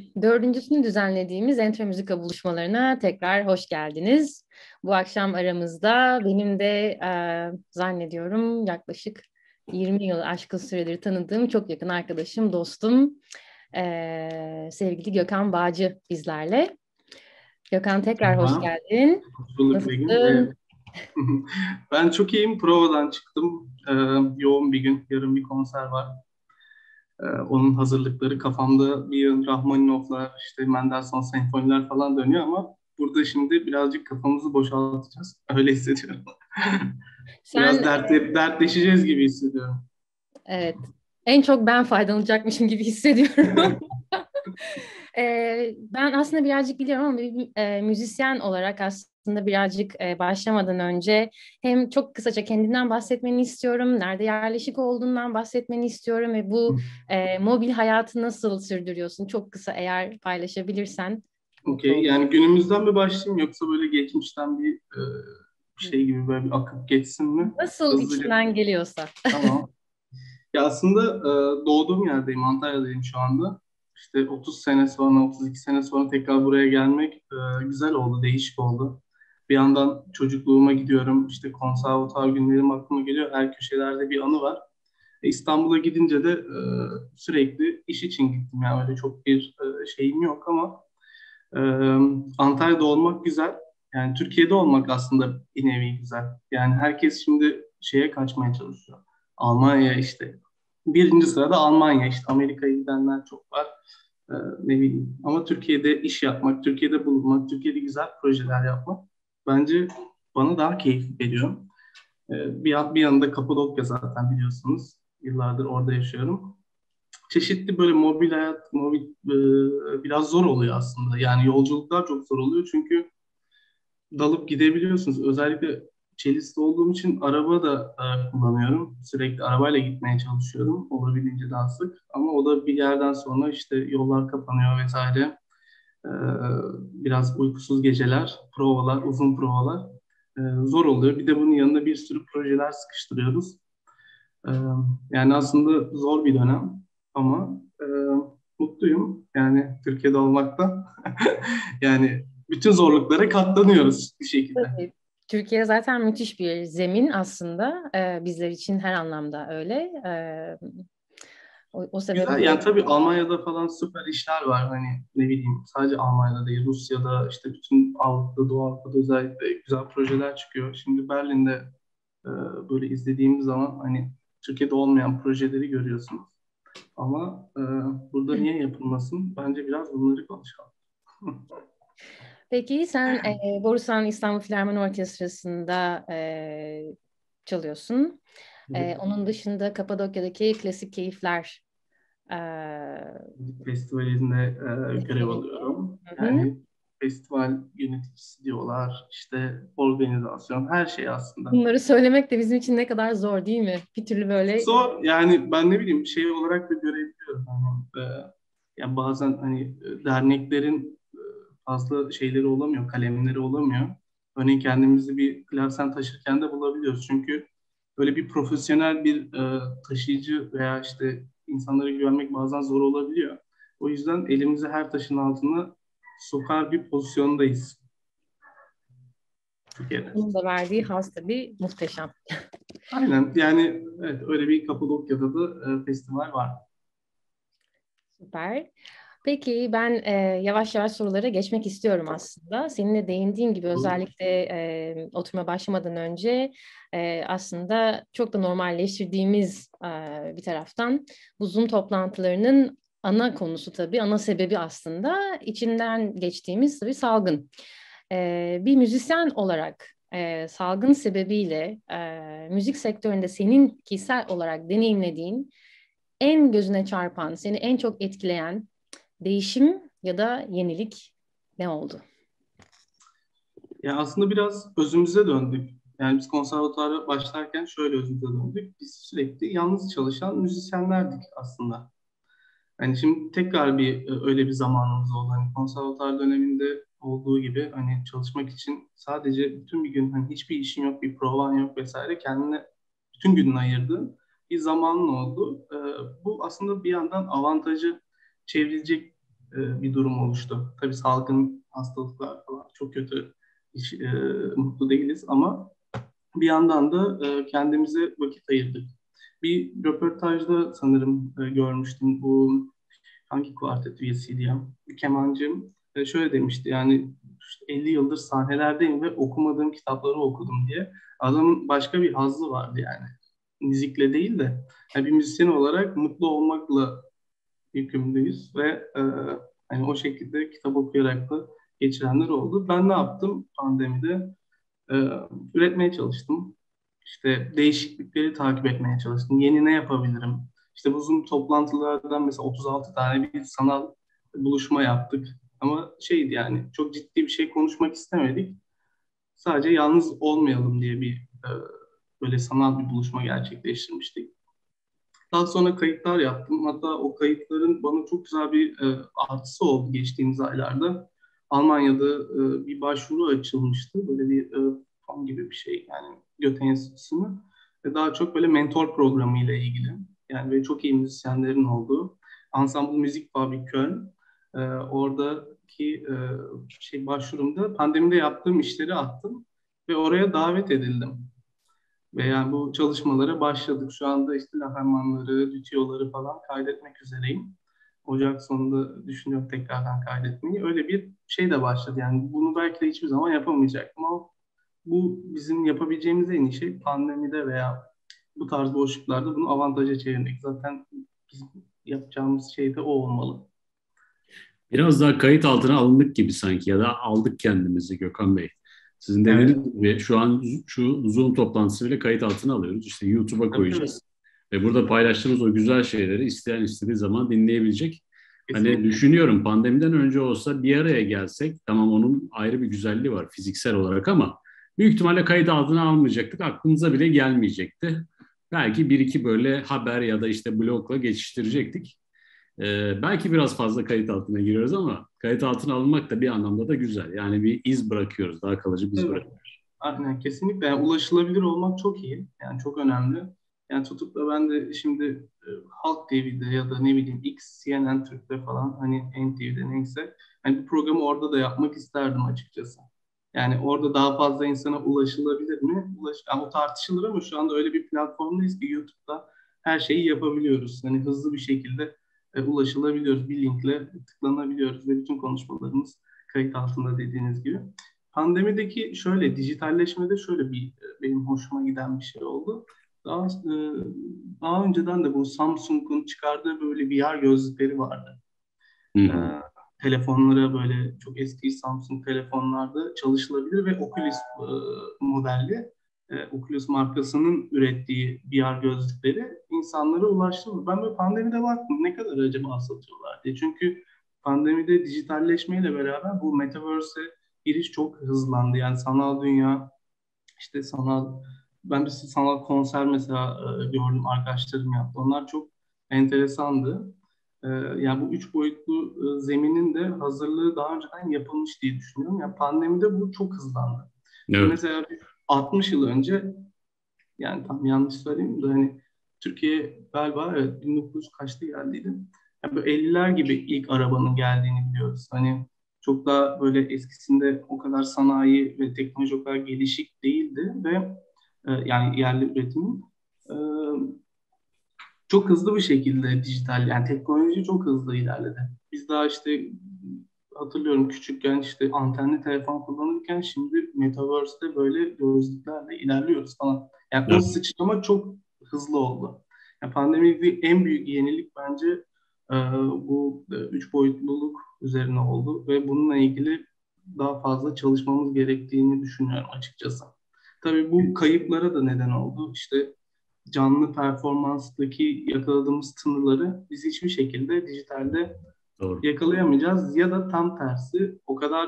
Dördüncüsünü düzenlediğimiz Entra Müzika buluşmalarına tekrar hoş geldiniz. Bu akşam aramızda benim de zannediyorum yaklaşık 20 yıl aşkın süredir tanıdığım çok yakın arkadaşım, dostum, sevgili Gökhan Bağcı bizlerle. Gökhan tekrar hoş Merhaba, geldin. hoş bulduk Begüm. Nasılsın? Ben çok iyiyim. Provadan çıktım. Yoğun bir gün. Yarın bir konser var. Onun hazırlıkları kafamda bir yığın Rahmaninovlar, işte Mendelssohn senfoniler falan dönüyor ama burada şimdi birazcık kafamızı boşaltacağız. Öyle hissediyorum. Sen, Biraz dertleşeceğiz gibi hissediyorum. evet, en çok ben faydalanacakmışım gibi hissediyorum. Ben aslında birazcık biliyorum ama bir müzisyen olarak aslında birazcık başlamadan önce hem çok kısaca kendinden bahsetmeni istiyorum, nerede yerleşik olduğundan bahsetmeni istiyorum ve bu mobil hayatı nasıl sürdürüyorsun? Çok kısa eğer paylaşabilirsen mutlu Okey. olurum. Yani günümüzden mi başlayayım yoksa böyle geçmişten bir şey gibi böyle bir akıp geçsin mi? Nasıl Hızlıca. içinden geliyorsa. Tamam. Ya aslında doğduğum yerdeyim, Antalya'dayım şu anda. İşte 30 sene sonra, 32 sene sonra tekrar buraya gelmek güzel oldu, değişik oldu. Bir yandan çocukluğuma gidiyorum, işte konservatuar günlerim aklıma geliyor. Her köşelerde bir anı var. İstanbul'a gidince de sürekli iş için gittim. Yani öyle çok bir şeyim yok ama e, Antalya'da olmak güzel. Yani Türkiye'de olmak aslında bir nevi güzel. Yani herkes şimdi şeye kaçmaya çalışıyor. Almanya işte. Birinci sırada Almanya işte. Amerika'ya gidenler çok var. Ne bileyim. Ama Türkiye'de iş yapmak, Türkiye'de bulunmak, Türkiye'de güzel projeler yapmak bence bana daha keyif veriyor. Bir yanında Kapadokya zaten biliyorsunuz. Yıllardır orada yaşıyorum. Çeşitli böyle biraz zor oluyor aslında. Yani yolculuklar çok zor oluyor çünkü dalıp gidebiliyorsunuz. Özellikle Çelis'te olduğum için araba da kullanıyorum. Sürekli arabayla gitmeye çalışıyorum. Olabildiğince daha sık. Ama o da bir yerden sonra işte yollar kapanıyor vesaire. E, Biraz uykusuz geceler, provalar, uzun provalar zor oluyor. Bir de bunun yanında bir sürü projeler sıkıştırıyoruz. E, Yani aslında zor bir dönem ama mutluyum yani Türkiye'de olmaktan. Yani bütün zorluklara katlanıyoruz bir şekilde. Tabii. Türkiye zaten müthiş bir zemin aslında. Bizler için her anlamda öyle. O Güzel sebeple yani tabii Almanya'da falan süper işler var. Hani ne bileyim sadece Almanya'da değil Rusya'da işte bütün Avrupa'da Doğu Avrupa'da özellikle güzel projeler çıkıyor. Şimdi Berlin'de e, böyle izlediğimiz zaman hani Türkiye'de olmayan projeleri görüyorsunuz. Ama burada niye yapılmasın? Bence biraz bunları konuşalım. Peki sen Borusan İstanbul Filarmoni Orkestrası'nda çalıyorsun. Evet. Onun dışında Kapadokya'daki Klasik Keyifler e, Müzik festivalinde görev Festivali. alıyorum. Hı hı. Yani festival yöneticisi diyorlar, işte organizasyon, her şey aslında. Bunları söylemek de bizim için ne kadar zor değil mi? Bir türlü böyle. Zor yani ben ne bileyim şey olarak da görebiliyorum. Hani, yani bazen hani derneklerin fazla şeyleri olamıyor, kalemleri olamıyor. Örneğin kendimizi bir klavsen taşırken de bulabiliyoruz. Çünkü böyle bir profesyonel bir taşıyıcı veya işte insanları görmek bazen zor olabiliyor. O yüzden elimizi her taşın altına sokar bir pozisyondayız Türkiye'de. Bunun da verdiği haz tabii muhteşem. Aynen yani evet öyle bir Kapadokya'da da festival var. Süper. Peki ben yavaş yavaş sorulara geçmek istiyorum aslında. Seninle değindiğin gibi özellikle oturuma başlamadan önce aslında çok da normalleştirdiğimiz bir taraftan bu Zoom toplantılarının ana konusu tabii, ana sebebi aslında içinden geçtiğimiz tabii salgın. Bir müzisyen olarak salgın sebebiyle müzik sektöründe senin kişisel olarak deneyimlediğin en gözüne çarpan, seni en çok etkileyen değişim ya da yenilik ne oldu? Ya aslında biraz özümüze döndük. Yani biz konservatuvara başlarken şöyle özümüze döndük. Biz sürekli yalnız çalışan müzisyenlerdik aslında. Hani şimdi tekrar öyle bir zamanımız oldu. Hani konservatuvar döneminde olduğu gibi hani çalışmak için sadece bütün bir gün hani hiçbir işin yok, bir provan yok vesaire kendine bütün gününü ayırdığın bir zamanın oldu. Bu aslında bir yandan avantajı çevrilecek. bir durum oluştu. Tabii salgın hastalıklar falan çok kötü, hiç mutlu değiliz ama bir yandan da kendimize vakit ayırdık. Bir röportajda sanırım görmüştüm, bu hangi kuartet üyesiydi ya? Bir kemancı şöyle demişti, yani işte 50 yıldır sahnelerdeyim ve okumadığım kitapları okudum diye. Adamın başka bir hazzı vardı yani. Müzikle değil de yani bir müzisyen olarak mutlu olmakla yükümlüyüz ve hani o şekilde kitap okuyarak da geçirenler oldu. Ben ne yaptım pandemide? E, Üretmeye çalıştım. İşte değişiklikleri takip etmeye çalıştım. Yeni ne yapabilirim? İşte bu Zoom toplantılardan mesela 36 tane bir sanal buluşma yaptık. Ama şeydi, yani çok ciddi bir şey konuşmak istemedik. Sadece yalnız olmayalım diye bir böyle sanal bir buluşma gerçekleştirmiştik. Daha sonra kayıtlar yaptım. Hatta o kayıtların bana çok güzel bir artısı oldu geçtiğimiz aylarda. Almanya'da bir başvuru açılmıştı. Böyle bir fon gibi bir şey, yani Goethe Enstitüsü'nün. Ve daha çok böyle mentor programı ile ilgili. Yani böyle çok iyi müzisyenlerin olduğu. Ensemble Musikfabrik Köln. Oradaki başvurumda pandemide yaptığım işleri attım. Ve oraya davet edildim. Ve yani bu çalışmalara başladık. Şu anda işte Lahermann'ları, Lütyo'ları falan kaydetmek üzereyim. Ocak sonunda düşünüyorum tekrardan kaydetmeyi. Öyle bir şey de başladı. Yani bunu belki de hiçbir zaman yapamayacaktım ama bu bizim yapabileceğimiz en iyi şey, pandemide veya bu tarz boşluklarda bunu avantaja çevirmek. Zaten bizim yapacağımız şey de o olmalı. Biraz daha kayıt altına alındık gibi sanki, ya da aldık kendimizi Gökhan Bey. Sizin Evet, dediğiniz gibi şu an şu Zoom toplantısı bile kayıt altına alıyoruz. İşte YouTube'a tabii tabii. koyacağız. Ve burada paylaştığımız o güzel şeyleri isteyen istediği zaman dinleyebilecek. Hani Kesinlikle. düşünüyorum, pandemiden önce olsa bir araya gelsek, tamam, onun ayrı bir güzelliği var fiziksel olarak ama büyük ihtimalle kayıt altına almayacaktık. Aklımıza bile gelmeyecekti. Belki bir iki böyle haber ya da işte blogla geçiştirecektik. Belki biraz fazla kayıt altına giriyoruz ama kayıt altına alınmak da bir anlamda da güzel. Yani bir iz bırakıyoruz, daha kalıcı bir iz Tabii. bırakıyoruz. Aynen, kesinlikle. Yani ulaşılabilir olmak çok iyi. Yani çok önemli. Yani tutup da ben de şimdi Halk TV'de ya da ne bileyim X, CNN Türk'te falan, hani NTV'de neyse, hani bu programı orada da yapmak isterdim açıkçası. Yani orada daha fazla insana ulaşılabilir mi? Yani o tartışılır ama şu anda öyle bir platformdayız ki YouTube'da her şeyi yapabiliyoruz. Hani hızlı bir şekilde ulaşılabiliyoruz. Bir linkle tıklanabiliyoruz ve bütün konuşmalarımız kayıt altında, dediğiniz gibi. Pandemideki şöyle, dijitalleşmede şöyle bir benim hoşuma giden bir şey oldu. Daha önceden de bu Samsung'un çıkardığı böyle VR gözlükleri vardı. Hı E, hı. Telefonlara, böyle çok eski Samsung telefonlarda çalışılabilir ve Oculus modelli, Oculus markasının ürettiği VR gözlükleri insanlara ulaştırıldı. Ben böyle pandemide baktım ne kadar acaba satıyorlar diye. Çünkü pandemide dijitalleşmeyle beraber bu Metaverse'e giriş çok hızlandı. Yani sanal dünya, işte ben bir sanal konser mesela gördüm, arkadaşlarım yaptı. Onlar çok enteresandı. Yani bu üç boyutlu zeminin de hazırlığı daha önceden yapılmış diye düşünüyorum. Yani pandemide bu çok hızlandı. Evet. Mesela 60 yıl önce, yani tam yanlış söyleyeyim de, hani Türkiye galiba, evet, 1900 kaçta geldiydi. Yani böyle 50'ler gibi ilk arabanın geldiğini biliyoruz. Hani çok daha böyle eskisinde o kadar sanayi ve teknoloji o kadar gelişik değildi ve yani yerli üretimin e, çok hızlı bir şekilde dijital, yani teknoloji çok hızlı ilerledi. Biz daha işte hatırlıyorum küçükken işte antenli telefon kullanırken şimdi Metaverse'de böyle gözlüklerle ilerliyoruz falan. Yani o Evet. sıçrama çok hızlı oldu. Yani pandemideki en büyük yenilik bence e, bu üç boyutluluk üzerine oldu ve bununla ilgili daha fazla çalışmamız gerektiğini düşünüyorum açıkçası. Tabii bu kayıplara da neden oldu. İşte canlı performanstaki yakaladığımız tınıları biz hiçbir şekilde dijitalde Doğru. yakalayamayacağız, ya da tam tersi o kadar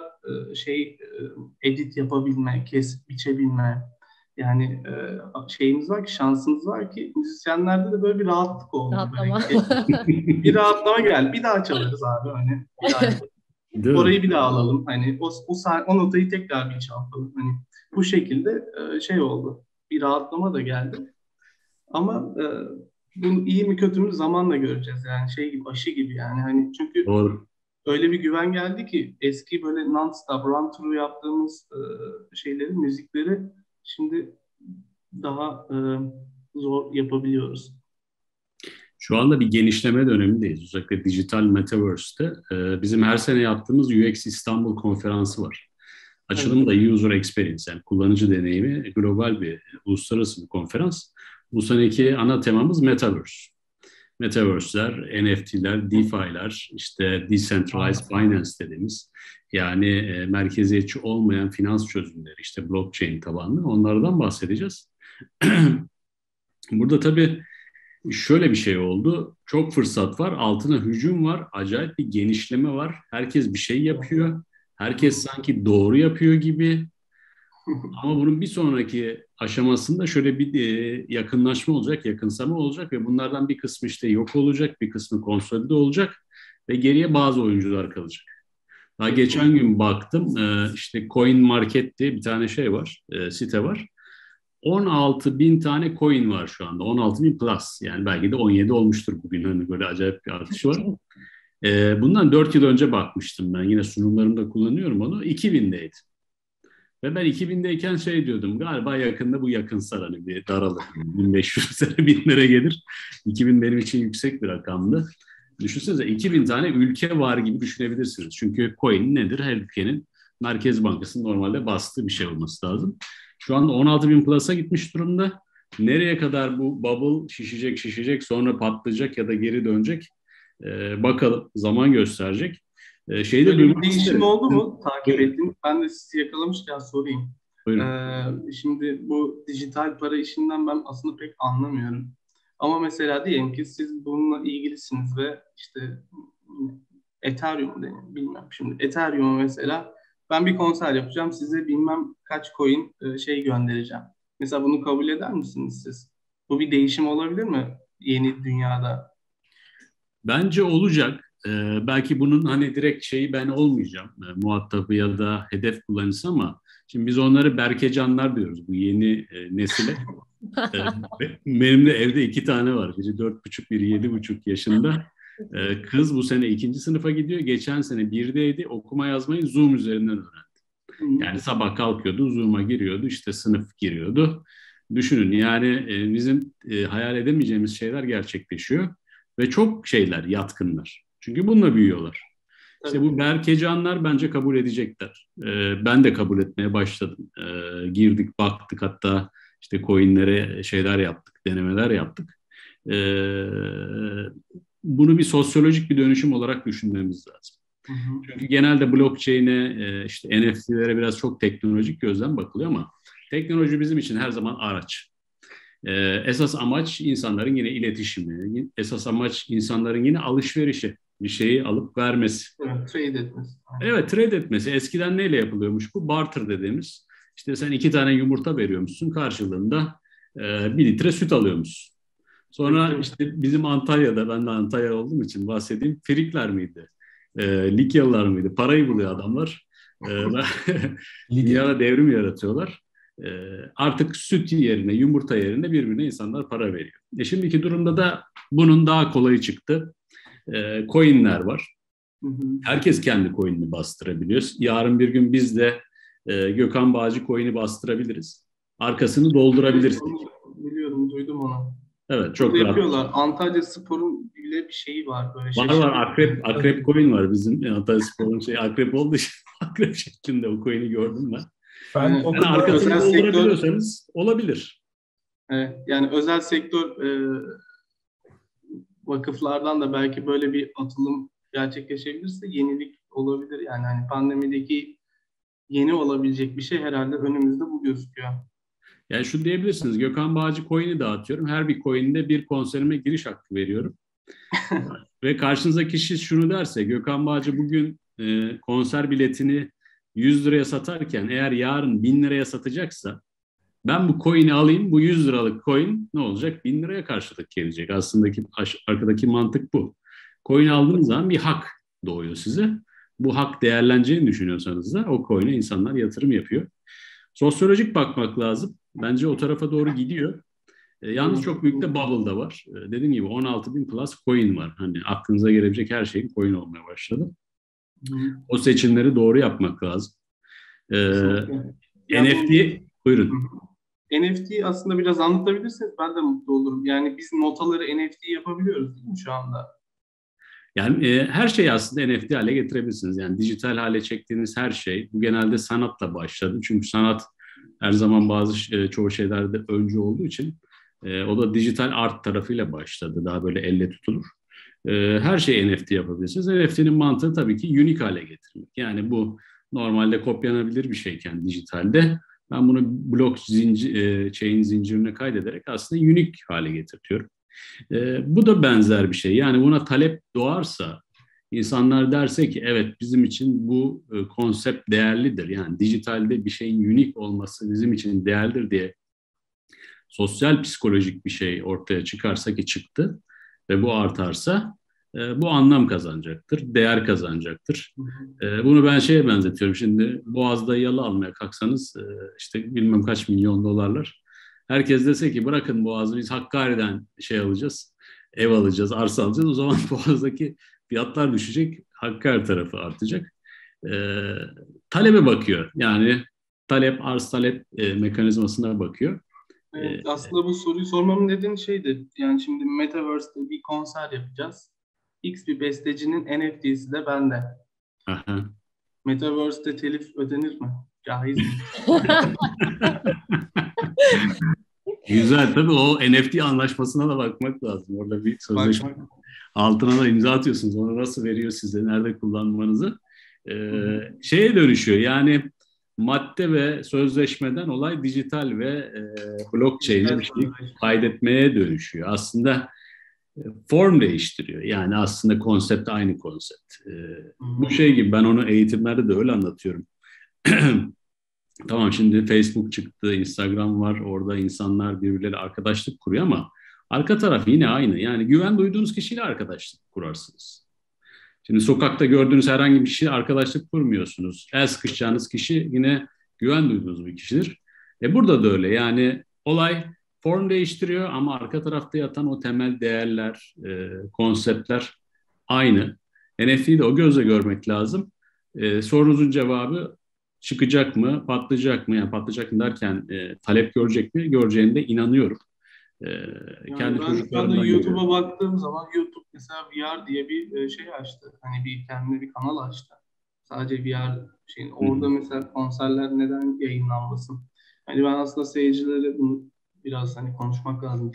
edit yapabilme, kesip biçebilme, yani şeyimiz var ki, şansımız var ki müzisyenlerde de böyle bir rahatlık oldu, böyle Rahatlama. bir rahatlama geldi. Bir daha çalarız abi, hani bir daha yaparız. Değil mi? Orayı bir daha alalım, hani o notayı tekrar bir çalalım, hani bu şekilde şey oldu. Bir rahatlama da geldi. Ama bunu iyi mi kötü mü zamanla göreceğiz, yani şey gibi, aşı gibi yani, hani çünkü Doğru. öyle bir güven geldi ki eski böyle non-stop run through yaptığımız şeyleri, müzikleri şimdi daha zor yapabiliyoruz. Şu anda bir genişleme dönemindeyiz. Özellikle dijital metaverse'te. Bizim her sene yaptığımız UX İstanbul konferansı var. Evet. Açılımı da User Experience, yani kullanıcı deneyimi, global bir uluslararası bir konferans. Bu seneki ana temamız Metaverse. Metaverse'ler, NFT'ler, DeFi'ler, işte Decentralized Finance dediğimiz, yani merkeziyetçi olmayan finans çözümleri, işte blockchain tabanlı, onlardan bahsedeceğiz. Burada tabii şöyle bir şey oldu. Çok fırsat var, altına hücum var, acayip bir genişleme var. Herkes bir şey yapıyor. Herkes sanki doğru yapıyor gibi. Ama bunun bir sonraki aşamasında şöyle bir yakınlaşma olacak, yakınsama olacak ve bunlardan bir kısmı işte yok olacak, bir kısmı konsolide olacak ve geriye bazı oyuncular kalacak. Daha geçen gün baktım, işte Coin Market diye bir tane şey var, site var. 16 bin tane coin var şu anda. 16 bin plus. Yani belki de 17 olmuştur bugün. Hani böyle acayip bir artışı var. Bundan 4 yıl önce bakmıştım ben. Yine sunumlarımda kullanıyorum onu. 2000'deydi. Ve ben 2000'deyken şey diyordum. Galiba yakında bu yakınsar, hani bir daralır. 1500 sene 1000'lere gelir. 2000 benim için yüksek bir rakamdı. Düşünsenize 2000 tane ülke var gibi düşünebilirsiniz. Çünkü coin nedir? Her ülkenin Merkez Bankası'nın normalde bastığı bir şey olması lazım. Şu anda 16 bin plus'a gitmiş durumda. Nereye kadar bu bubble şişecek sonra patlayacak ya da geri dönecek? Bakalım, zaman gösterecek. Şeyi de Böyle bir duymak değişim isterim. oldu mu takip Buyurun. ettim. Ben de sizi yakalamışken sorayım. Buyurun. Şimdi bu dijital para işinden ben aslında pek anlamıyorum. Ama mesela diyelim ki siz bununla ilgilisiniz ve işte Ethereum deniyor, bilmem. Şimdi Ethereum'a mesela ben bir konser yapacağım. Size bilmem kaç coin şey göndereceğim. Mesela bunu kabul eder misiniz siz? Bu bir değişim olabilir mi yeni dünyada? Bence olacak. Belki bunun hani direkt şeyi ben olmayacağım. Muhatabı ya da hedef kullanıcısı, ama şimdi biz onları Berkecanlar diyoruz bu yeni nesile. Benim de evde 2 tane var. Biri 4,5, biri 7,5 yaşında. Kız bu sene 2. sınıfa gidiyor. Geçen sene 1'deydi. Okuma yazmayı Zoom üzerinden öğrendi. Yani sabah kalkıyordu, Zoom'a giriyordu, işte sınıf giriyordu. Düşünün yani, bizim hayal edemeyeceğimiz şeyler gerçekleşiyor. Ve çok şeyler, yatkınlar. Çünkü bununla büyüyorlar. İşte Tabii. bu Berkecanlar bence kabul edecekler. Ben de kabul etmeye başladım. Girdik, baktık, hatta işte coinlere şeyler yaptık, denemeler yaptık. Ee, Bunu bir sosyolojik bir dönüşüm olarak düşünmemiz lazım. Hı hı. Çünkü genelde blockchain'e, işte NFT'lere biraz çok teknolojik gözden bakılıyor, ama teknoloji bizim için her zaman araç. Esas amaç insanların yine iletişimi, esas amaç insanların yine alışverişi, bir şeyi alıp vermesi. Evet, trade etmesi. Evet, trade etmesi. Eskiden neyle yapılıyormuş bu? Barter dediğimiz. İşte sen 2 tane yumurta veriyormuşsun, karşılığında 1 litre süt alıyormuşsun. Evet, Sonra evet. işte bizim Antalya'da, ben de Antalya olduğum için bahsedeyim, Frikler miydi? Likyalılar mıydı? Parayı buluyor adamlar. Ve Lidya. dünyada devrim yaratıyorlar. Artık süt yerine, yumurta yerine birbirine insanlar para veriyor. Şimdiki durumda da bunun daha kolayı çıktı. Coinler var. Hı hı. Herkes kendi coin'ini bastırabiliyor. Yarın bir gün biz de Gökhan Bağcı coin'i bastırabiliriz. Arkasını doldurabiliriz. Biliyorum, duydum onu. Evet, Burada çok rahat. yapıyorlar. Antalya Spor'un bile bir şeyi var böyle Var şaşırtıcı. akrep coin var bizim Antalyaspor'un şey, akrep olduğu için akrep şeklinde o coin'i gördüm ben. Ben o Yani kadar arkasını özel sektör, doldurabiliyorsanız olabilir. yani özel sektör vakıflardan da belki böyle bir atılım gerçekleşebilirse yenilik olabilir. Yani hani pandemideki yeni olabilecek bir şey herhalde önümüzde bu gözüküyor. Yani şunu diyebilirsiniz: Gökhan Bağcı coin'i dağıtıyorum. Her bir coin'de bir konserime giriş hakkı veriyorum. Ve karşınızdaki kişi şunu derse: Gökhan Bağcı bugün konser biletini 100 liraya satarken eğer yarın 1000 liraya satacaksa, ben bu coin'i alayım, bu 100 liralık coin ne olacak? 1000 liraya karşılık gelecek. Aslında arkadaki mantık bu. Coin aldığınız zaman bir hak doğuyor size. Bu hak değerleneceğini düşünüyorsanız da o coin'e insanlar yatırım yapıyor. Sosyolojik bakmak lazım. Bence o tarafa doğru gidiyor. Yalnız çok büyük de bubble da var. Dediğim gibi 16 bin plus coin var. Hani aklınıza gelebilecek her şeyin coin olmaya başladı. Hı. O seçimleri doğru yapmak lazım. Ee, Kesinlikle. Ya NFT, bu buyurun. NFT aslında biraz anlatabilirseniz ben de mutlu olurum. Yani biz notaları NFT yapabiliyoruz değil mi şu anda? Yani her şeyi aslında NFT hale getirebilirsiniz. Yani dijital hale çektiğiniz her şey, bu genelde sanatla başladı. Çünkü sanat her zaman çoğu şeylerde öncü olduğu için o da dijital art tarafıyla başladı. Daha böyle elle tutulur. Her şeyi NFT yapabilirsiniz. NFT'nin mantığı tabii ki unique hale getirmek. Yani bu normalde kopyalanabilir bir şeyken dijitalde ben bunu chain zincirine kaydederek aslında unique hale getiriyorum. Bu da benzer bir şey. Yani buna talep doğarsa, insanlar derse ki evet bizim için bu konsept değerlidir. Yani dijitalde bir şeyin unique olması bizim için değerlidir diye sosyal psikolojik bir şey ortaya çıkarsa ki çıktı ve bu artarsa bu anlam kazanacaktır, değer kazanacaktır. Hı hı. Bunu ben şeye benzetiyorum. Şimdi Boğaz'da yalı almaya kalksanız işte bilmem kaç milyon dolarlar. Herkes dese ki bırakın Boğaz'ı biz Hakkari'den şey alacağız, ev alacağız, arsa alacağız. O zaman Boğaz'daki fiyatlar düşecek, Hakkari tarafı artacak. Ee, Talebe bakıyor. Yani arz talep mekanizmasına bakıyor. Evet, Ee, aslında bu soruyu sormamın nedeni şeydi. Yani şimdi Metaverse'de bir konser yapacağız. X bir bestecinin NFT'si de bende. aha. Metaverse'de telif ödenir mi? Caiz mi? Güzel. Tabii o NFT anlaşmasına da bakmak lazım. Orada bir sözleşme Bakmak. altına da imza atıyorsunuz. Onu nasıl veriyor size, nerede kullanmanızı. Hı hı. Şeye dönüşüyor. Yani madde ve sözleşmeden olay dijital ve blockchain'e Dijital bir şey sözleşme. kaydetmeye dönüşüyor. Aslında form değiştiriyor. Yani aslında konsept aynı konsept. Hı Bu hı. şey gibi ben onu eğitimlerde de öyle anlatıyorum. Tamam şimdi Facebook çıktı, Instagram var. Orada insanlar birbirleri arkadaşlık kuruyor ama arka taraf yine aynı. Yani güven duyduğunuz kişiyle arkadaşlık kurarsınız. Şimdi sokakta gördüğünüz herhangi bir kişiyle arkadaşlık kurmuyorsunuz. El sıkışacağınız kişi yine güven duyduğunuz bir kişidir. Burada da öyle. Yani olay form değiştiriyor ama arka tarafta yatan o temel değerler, konseptler aynı. NFT'yi de o gözle görmek lazım. Sorunuzun cevabı çıkacak mı, patlayacak mı? Yani patlayacak mı derken talep görecek mi? Göreceğine de inanıyorum. Yani Kendi ben şu anda çocuklarımdan YouTube'a görüyorum. baktığım zaman YouTube mesela VR diye bir şey açtı. Hani bir kendine bir kanal açtı. Sadece VR şeyin. Hı hı. Orada mesela konserler neden yayınlanmasın? Hani ben aslında seyircilere bunu biraz hani konuşmak lazım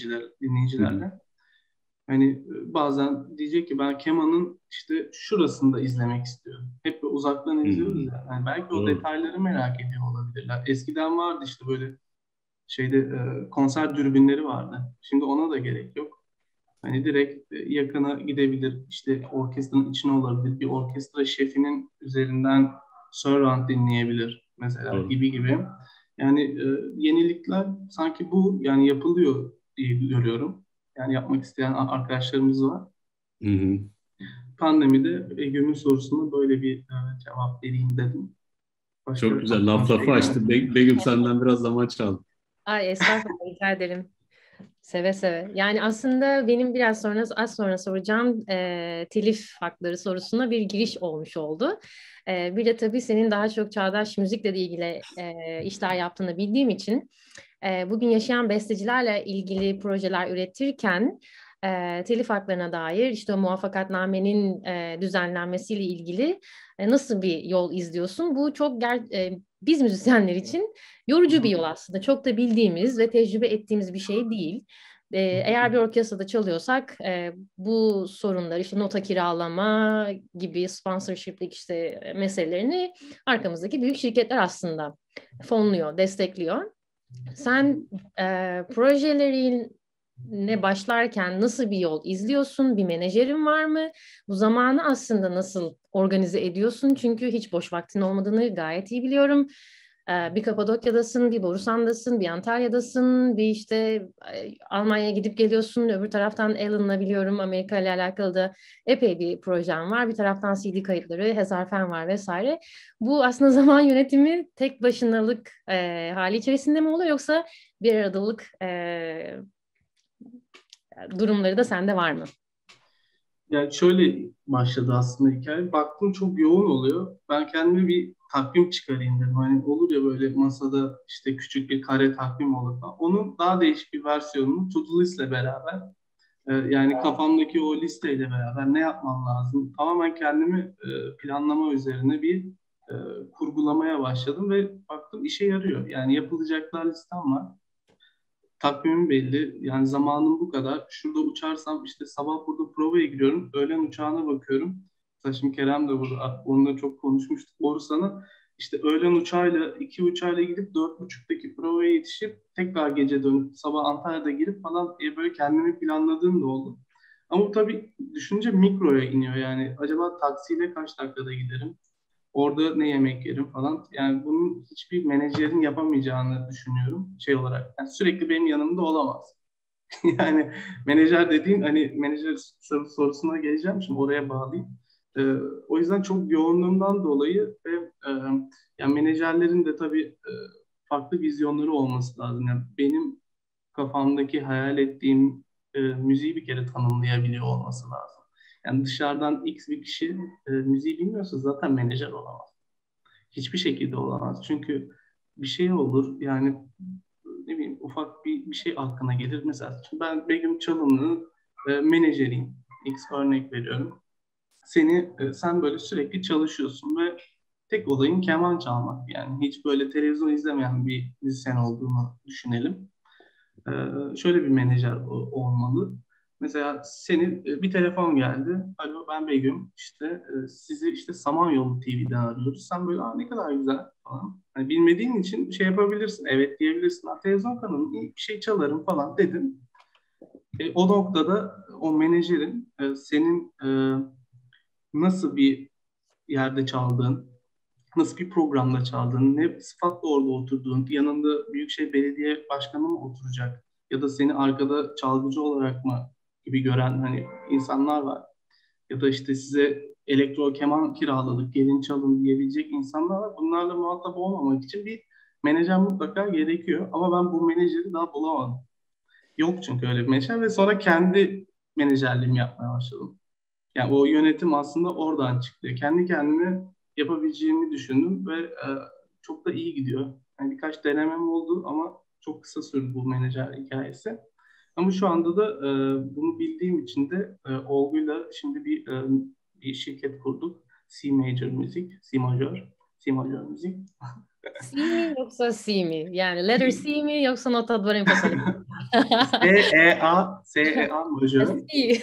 Hı hı. dinleyicilerle. Hani bazen diyecek ki ben kemanın işte şurasında izlemek istiyorum. Hep böyle uzaktan Hı izliyoruz hı. ya. Yani belki o Doğru. detayları merak ediyor olabilirler. Eskiden vardı işte böyle şeyde konser dürbünleri vardı. Şimdi ona da gerek yok. Hani direkt yakına gidebilir. İşte orkestranın içine olabilir. Bir orkestra şefinin üzerinden surround dinleyebilir mesela Doğru. gibi gibi. Yani yenilikler sanki bu yani yapılıyor diye görüyorum. Yani yapmak isteyen arkadaşlarımız var. Hı hı. Pandemide Begüm'ün sorusuna böyle bir cevap vereyim dedim. Başka Çok güzel. aklıma Laf şey lafı açtı. gelmedi. Begüm senden biraz zaman çaldı. Ay estağfurullah rica ederim. Seve seve. Yani aslında benim biraz sonra az sonra soracağım telif hakları sorusuna bir giriş olmuş oldu. Bir de tabii senin daha çok çağdaş müzikle de ilgili işler yaptığını bildiğim için bugün yaşayan bestecilerle ilgili projeler üretirken telif haklarına dair işte o muvaffakatnamenin düzenlenmesiyle ilgili nasıl bir yol izliyorsun? Bu çok biz müzisyenler için yorucu bir yol aslında. Çok da bildiğimiz ve tecrübe ettiğimiz bir şey değil. Eğer bir orkestrada çalıyorsak bu sorunlar işte nota kiralama gibi sponsorship'lik işte meselelerini arkamızdaki büyük şirketler aslında fonluyor, destekliyor. Sen projelerine başlarken nasıl bir yol izliyorsun? Bir menajerin var mı? Bu zamanı aslında nasıl organize ediyorsun? Çünkü hiç boş vaktin olmadığını gayet iyi biliyorum. Bir Kapadokya'dasın, bir Borusan'dasın, bir Antalya'dasın, bir işte Almanya'ya gidip geliyorsun. Öbür taraftan Alan'la biliyorum Amerika ile alakalı da epey bir projem var. Bir taraftan CD kayıtları, Hezarfen var vesaire. Bu aslında zaman yönetimi tek başınalık hali içerisinde mi oluyor yoksa bir aradalık durumları da sende var mı? Yani şöyle başladı aslında hikaye. Baktım çok yoğun oluyor. Ben kendime bir takvim çıkarayım dedim. Hani olur ya böyle masada işte küçük bir kare takvim olur falan. Onun daha değişik bir versiyonunu to-do list'le beraber yani kafamdaki o listeyle beraber ne yapmam lazım? Tamamen kendimi planlama üzerine bir e, kurgulamaya başladım ve baktım işe yarıyor. Yani yapılacaklar listem var. Takvimim belli. Yani zamanım bu kadar. Şurada uçarsam işte sabah burada provaya giriyorum. Öğlen uçağına bakıyorum. Mesela şimdi Kerem de burada. Onunla çok konuşmuştuk. Borusan'a işte öğlen uçağıyla, iki uçağıyla gidip 4.30'daki provaya yetişip tekrar gece dönüp sabah Antalya'da girip falan diye böyle kendimi planladığım da oldu. Ama bu tabii düşünce mikroya iniyor. Yani acaba taksiyle kaç dakikada giderim? Orada ne yemek yerim falan. Yani bunun hiçbir menajerin yapamayacağını düşünüyorum şey olarak. Yani sürekli benim yanımda olamaz. Yani menajer dediğin hani menajer sorusuna geleceğim şimdi oraya bağlayayım. O yüzden çok yoğunluğundan dolayı ve yani menajerlerin de tabii farklı vizyonları olması lazım. Yani benim kafamdaki hayal ettiğim müziği bir kere tanımlayabiliyor olması lazım. Yani dışarıdan X bir kişi müziği bilmiyorsa zaten menajer olamaz. Hiçbir şekilde olamaz. Çünkü bir şey olur yani ne bileyim ufak bir şey aklına gelir. Mesela şimdi ben Begüm Çalımlı'nın menajeriyim. X örnek veriyorum. Sen böyle sürekli çalışıyorsun ve tek olayın keman çalmak. Yani hiç böyle televizyon izlemeyen bir müzisyen olduğunu düşünelim. Şöyle bir menajer olmalı. Mesela bir telefon geldi. Alo ben Begüm. İşte sizi işte Samanyolu TV'den arıyoruz. Sen böyle ne kadar güzel falan. Hani bilmediğin için şey yapabilirsin. Evet diyebilirsin. Ha, televizyon kanalı iyi bir şey çalarım falan dedim. O noktada o menajerin senin nasıl bir yerde çaldığın, nasıl bir programda çaldığın, ne sıfatla orada oturduğun, yanında Büyükşehir Belediye Başkanı mı oturacak ya da seni arkada çalgıcı olarak mı gibi gören hani insanlar var. Ya da işte size elektro keman kiraladık, gelin çalın diyebilecek insanlar var. Bunlarla muhatap olmamak için bir menajer mutlaka gerekiyor. Ama ben bu menajeri daha bulamadım. Yok çünkü öyle bir menajer ve sonra kendi menajerliğimi yapmaya başladım. Yani o yönetim aslında oradan çıktı. Kendi kendime yapabileceğimi düşündüm ve çok da iyi gidiyor. Yani birkaç denemem oldu ama çok kısa sürdü bu menajer hikayesi. Ama şu anda da bunu bildiğim için de Olgu'yla şimdi bir şirket kurduk. C Major Müzik, C Major, C Major Müzik. C mi yoksa C mi? Yani letter C mi yoksa nota do re mi fa sol la S-E-A Majör. Si.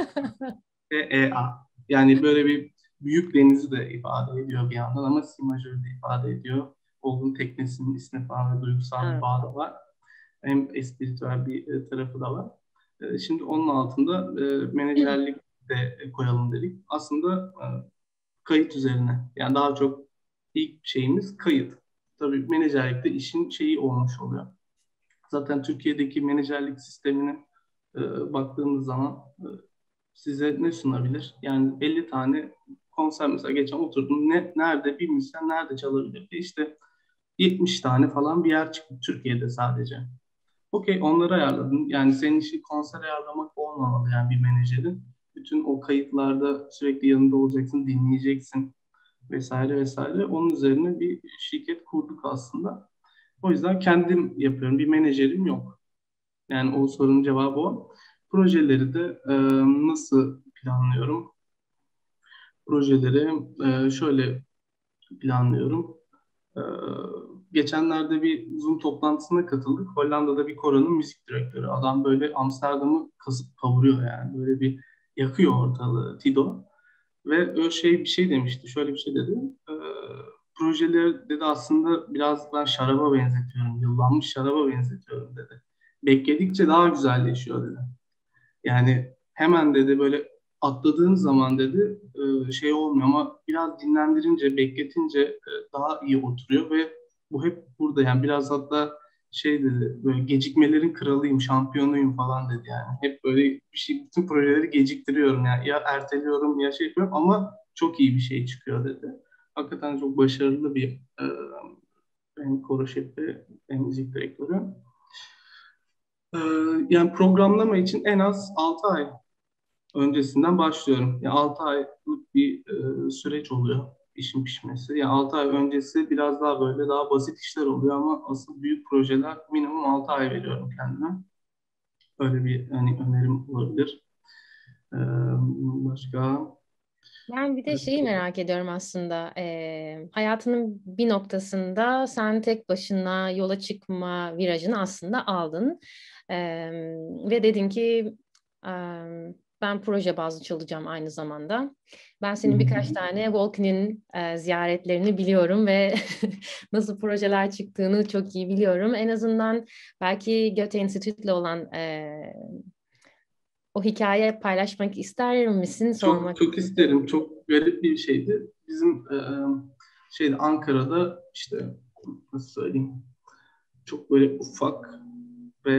SEA. Yani böyle bir büyük denizi de ifade ediyor bir yandan ama si majörü de ifade ediyor. Olgun teknesinin ismi falan ve duygusal bir Ha. bağ da var. Hem espritüel bir tarafı da var. Şimdi onun altında menajerlik de koyalım dedik. Aslında kayıt üzerine. Yani daha çok ilk şeyimiz kayıt. Tabii menajerlikte işin şeyi olmuş oluyor. Zaten Türkiye'deki menajerlik sistemine baktığımız zaman size ne sunabilir? Yani 50 tane konser mesela geçen oturdum. Nerede bir müzisyen nerede çalabilir? İşte 70 tane falan bir yer çıktı Türkiye'de sadece. Okey onları ayarladın. Yani senin işi konser ayarlamak olmamalı yani bir menajerin. Bütün o kayıtlarda sürekli yanında olacaksın, dinleyeceksin vesaire vesaire. Onun üzerine bir şirket kurduk aslında. O yüzden kendim yapıyorum. Bir menajerim yok. Yani o sorunun cevabı o. Projeleri de nasıl planlıyorum? Projeleri şöyle planlıyorum. E, Geçenlerde bir Zoom toplantısına katıldık. Hollanda'da bir koranın müzik direktörü. Adam böyle Amsterdam'ı kasıp kavuruyor yani. Böyle bir yakıyor ortalığı Tido. Ve öyle bir şey demişti. Şöyle bir şey dedi. E, Projeleri dedi aslında biraz ben şaraba benzetiyorum. Yıllanmış şaraba benzetiyorum dedi. Bekledikçe daha güzelleşiyor dedi. Yani hemen dedi böyle atladığın zaman dedi şey olmuyor ama biraz dinlendirince, bekletince daha iyi oturuyor ve bu hep burada yani biraz hatta şey dedi böyle gecikmelerin kralıyım, şampiyonuyum falan dedi yani. Hep böyle bir şey bütün projeleri geciktiriyorum yani ya erteliyorum ya şey yapıyorum ama çok iyi bir şey çıkıyor dedi. Hakikaten çok başarılı bir hem koro şefi hem müzik direktörü. Ee, Yani programlama için en az 6 ay. öncesinden başlıyorum. Yani 6 aylık bir süreç oluyor işin pişmesi. Yani 6 ay öncesi biraz daha böyle daha basit işler oluyor ama asıl büyük projeler minimum 6 ay veriyorum kendime. Öyle bir hani önerim olabilir. Ee, Başka? Ben bir de şeyi merak ediyorum aslında. Hayatının bir noktasında sen tek başına yola çıkma virajını aslında aldın. Ve dedin ki ben proje bazlı çalacağım aynı zamanda. Ben senin birkaç tane Walkinin ziyaretlerini biliyorum ve nasıl projeler çıktığını çok iyi biliyorum. En azından belki Goethe Enstitü'yle olan o hikaye paylaşmak ister misin? Çok Sormak çok isterim. Çok garip bir şeydi. Bizim şeyde Ankara'da işte nasıl söyleyeyim çok böyle ufak ve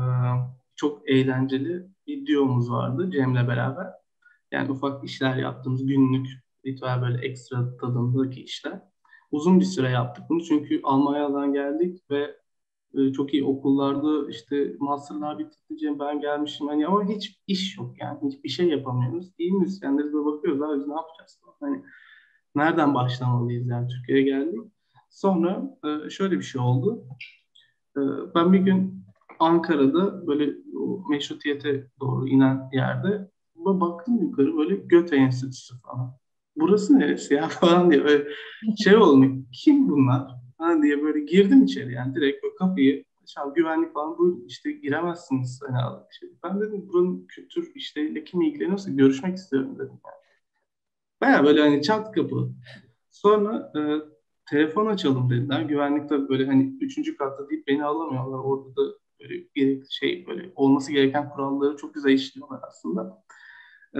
çok eğlenceli bir duomuz vardı Cem'le beraber. Yani ufak işler yaptığımız günlük ritüel böyle ekstra tadındaki işler. Uzun bir süre yaptık bunu çünkü Almanya'dan geldik ve çok iyi okullarda işte masterlar bitireceğim ben gelmişim hani ama hiç iş yok yani hiçbir şey yapamıyoruz. İyi müzisyenleriz böyle bakıyoruz abi biz ne yapacağız? Hani nereden başlamalıyız yani Türkiye'ye geldik. Sonra şöyle bir şey oldu. E, Ben bir gün Ankara'da böyle o Meşrutiyet'e doğru inen yerde baktım yukarı böyle Goethe Enstitüsü falan. Burası neresi ya falan diye böyle şey oldu. Kim bunlar? Ha diye böyle girdim içeri yani direkt böyle kapıyı çal güvenlik falan bu işte giremezsiniz hani şey. Ben dedim buranın kültür işleriyle kim ilgileniyorsa görüşmek istiyorum dedim. Baya böyle hani çat kapı. Sonra telefon açalım dediler. Güvenlik tabii böyle hani üçüncü katta deyip beni alamıyorlar. Orada da böyle gerekli şey böyle olması gereken kuralları çok güzel işliyorlar aslında. E,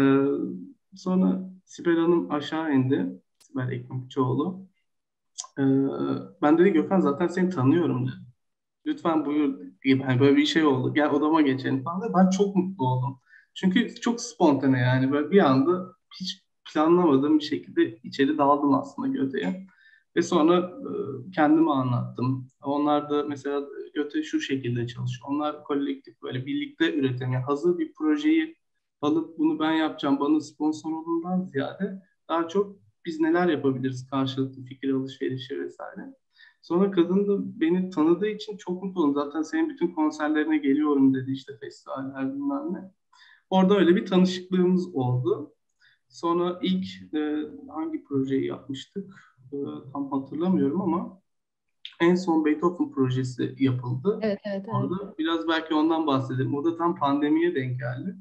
Sonra Sibel Hanım aşağı indi. Sibel Ekmekçioğlu. E, Ben dedi Gökhan zaten seni tanıyorum dedi. Lütfen buyur diye yani böyle bir şey oldu. Gel odama geçelim falan. Ben çok mutlu oldum. Çünkü çok spontane yani böyle bir anda hiç planlamadığım bir şekilde içeri daldım aslında Göte'ye. Ve sonra kendimi anlattım. Onlar da mesela Göte şu şekilde çalışıyor. Onlar kolektif böyle birlikte üreten yani hazır bir projeyi alıp bunu ben yapacağım bana sponsor olundan ziyade daha çok biz neler yapabiliriz karşılıklı fikir alışverişi vesaire. Sonra kadın da beni tanıdığı için çok mutlu oldum. Zaten senin bütün konserlerine geliyorum dedi işte festivaller bilmem ne. Orada öyle bir tanışıklığımız oldu. Sonra ilk hangi projeyi yapmıştık tam hatırlamıyorum ama en son Beethoven projesi yapıldı. Evet, evet, evet. Orada biraz belki ondan bahsedelim. O da tam pandemiye denk geldi.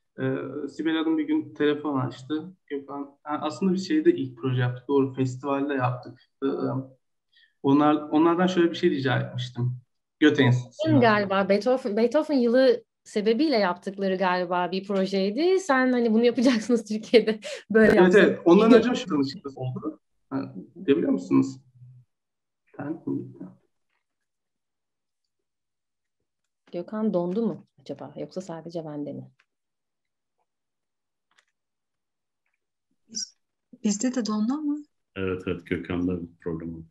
Sibel Hanım bir gün telefon açtı. Gökhan, aslında bir şeyde ilk proje yaptık. Doğru festivalde yaptık. Onlardan şöyle bir şey rica etmiştim. Goethe Enstitüsü'nden. Galiba Beethoven yılı sebebiyle yaptıkları galiba bir projeydi. Sen hani bunu yapacaksınız Türkiye'de böyle Evet yapsak. evet. Ondan önce şu tanışıklık oldu. Ha, biliyor musunuz? Ben, Gökhan dondu mu acaba? Yoksa sadece bende mi? Bizde de dondu ama. Evet evet Gökhan'da bir problem oldu.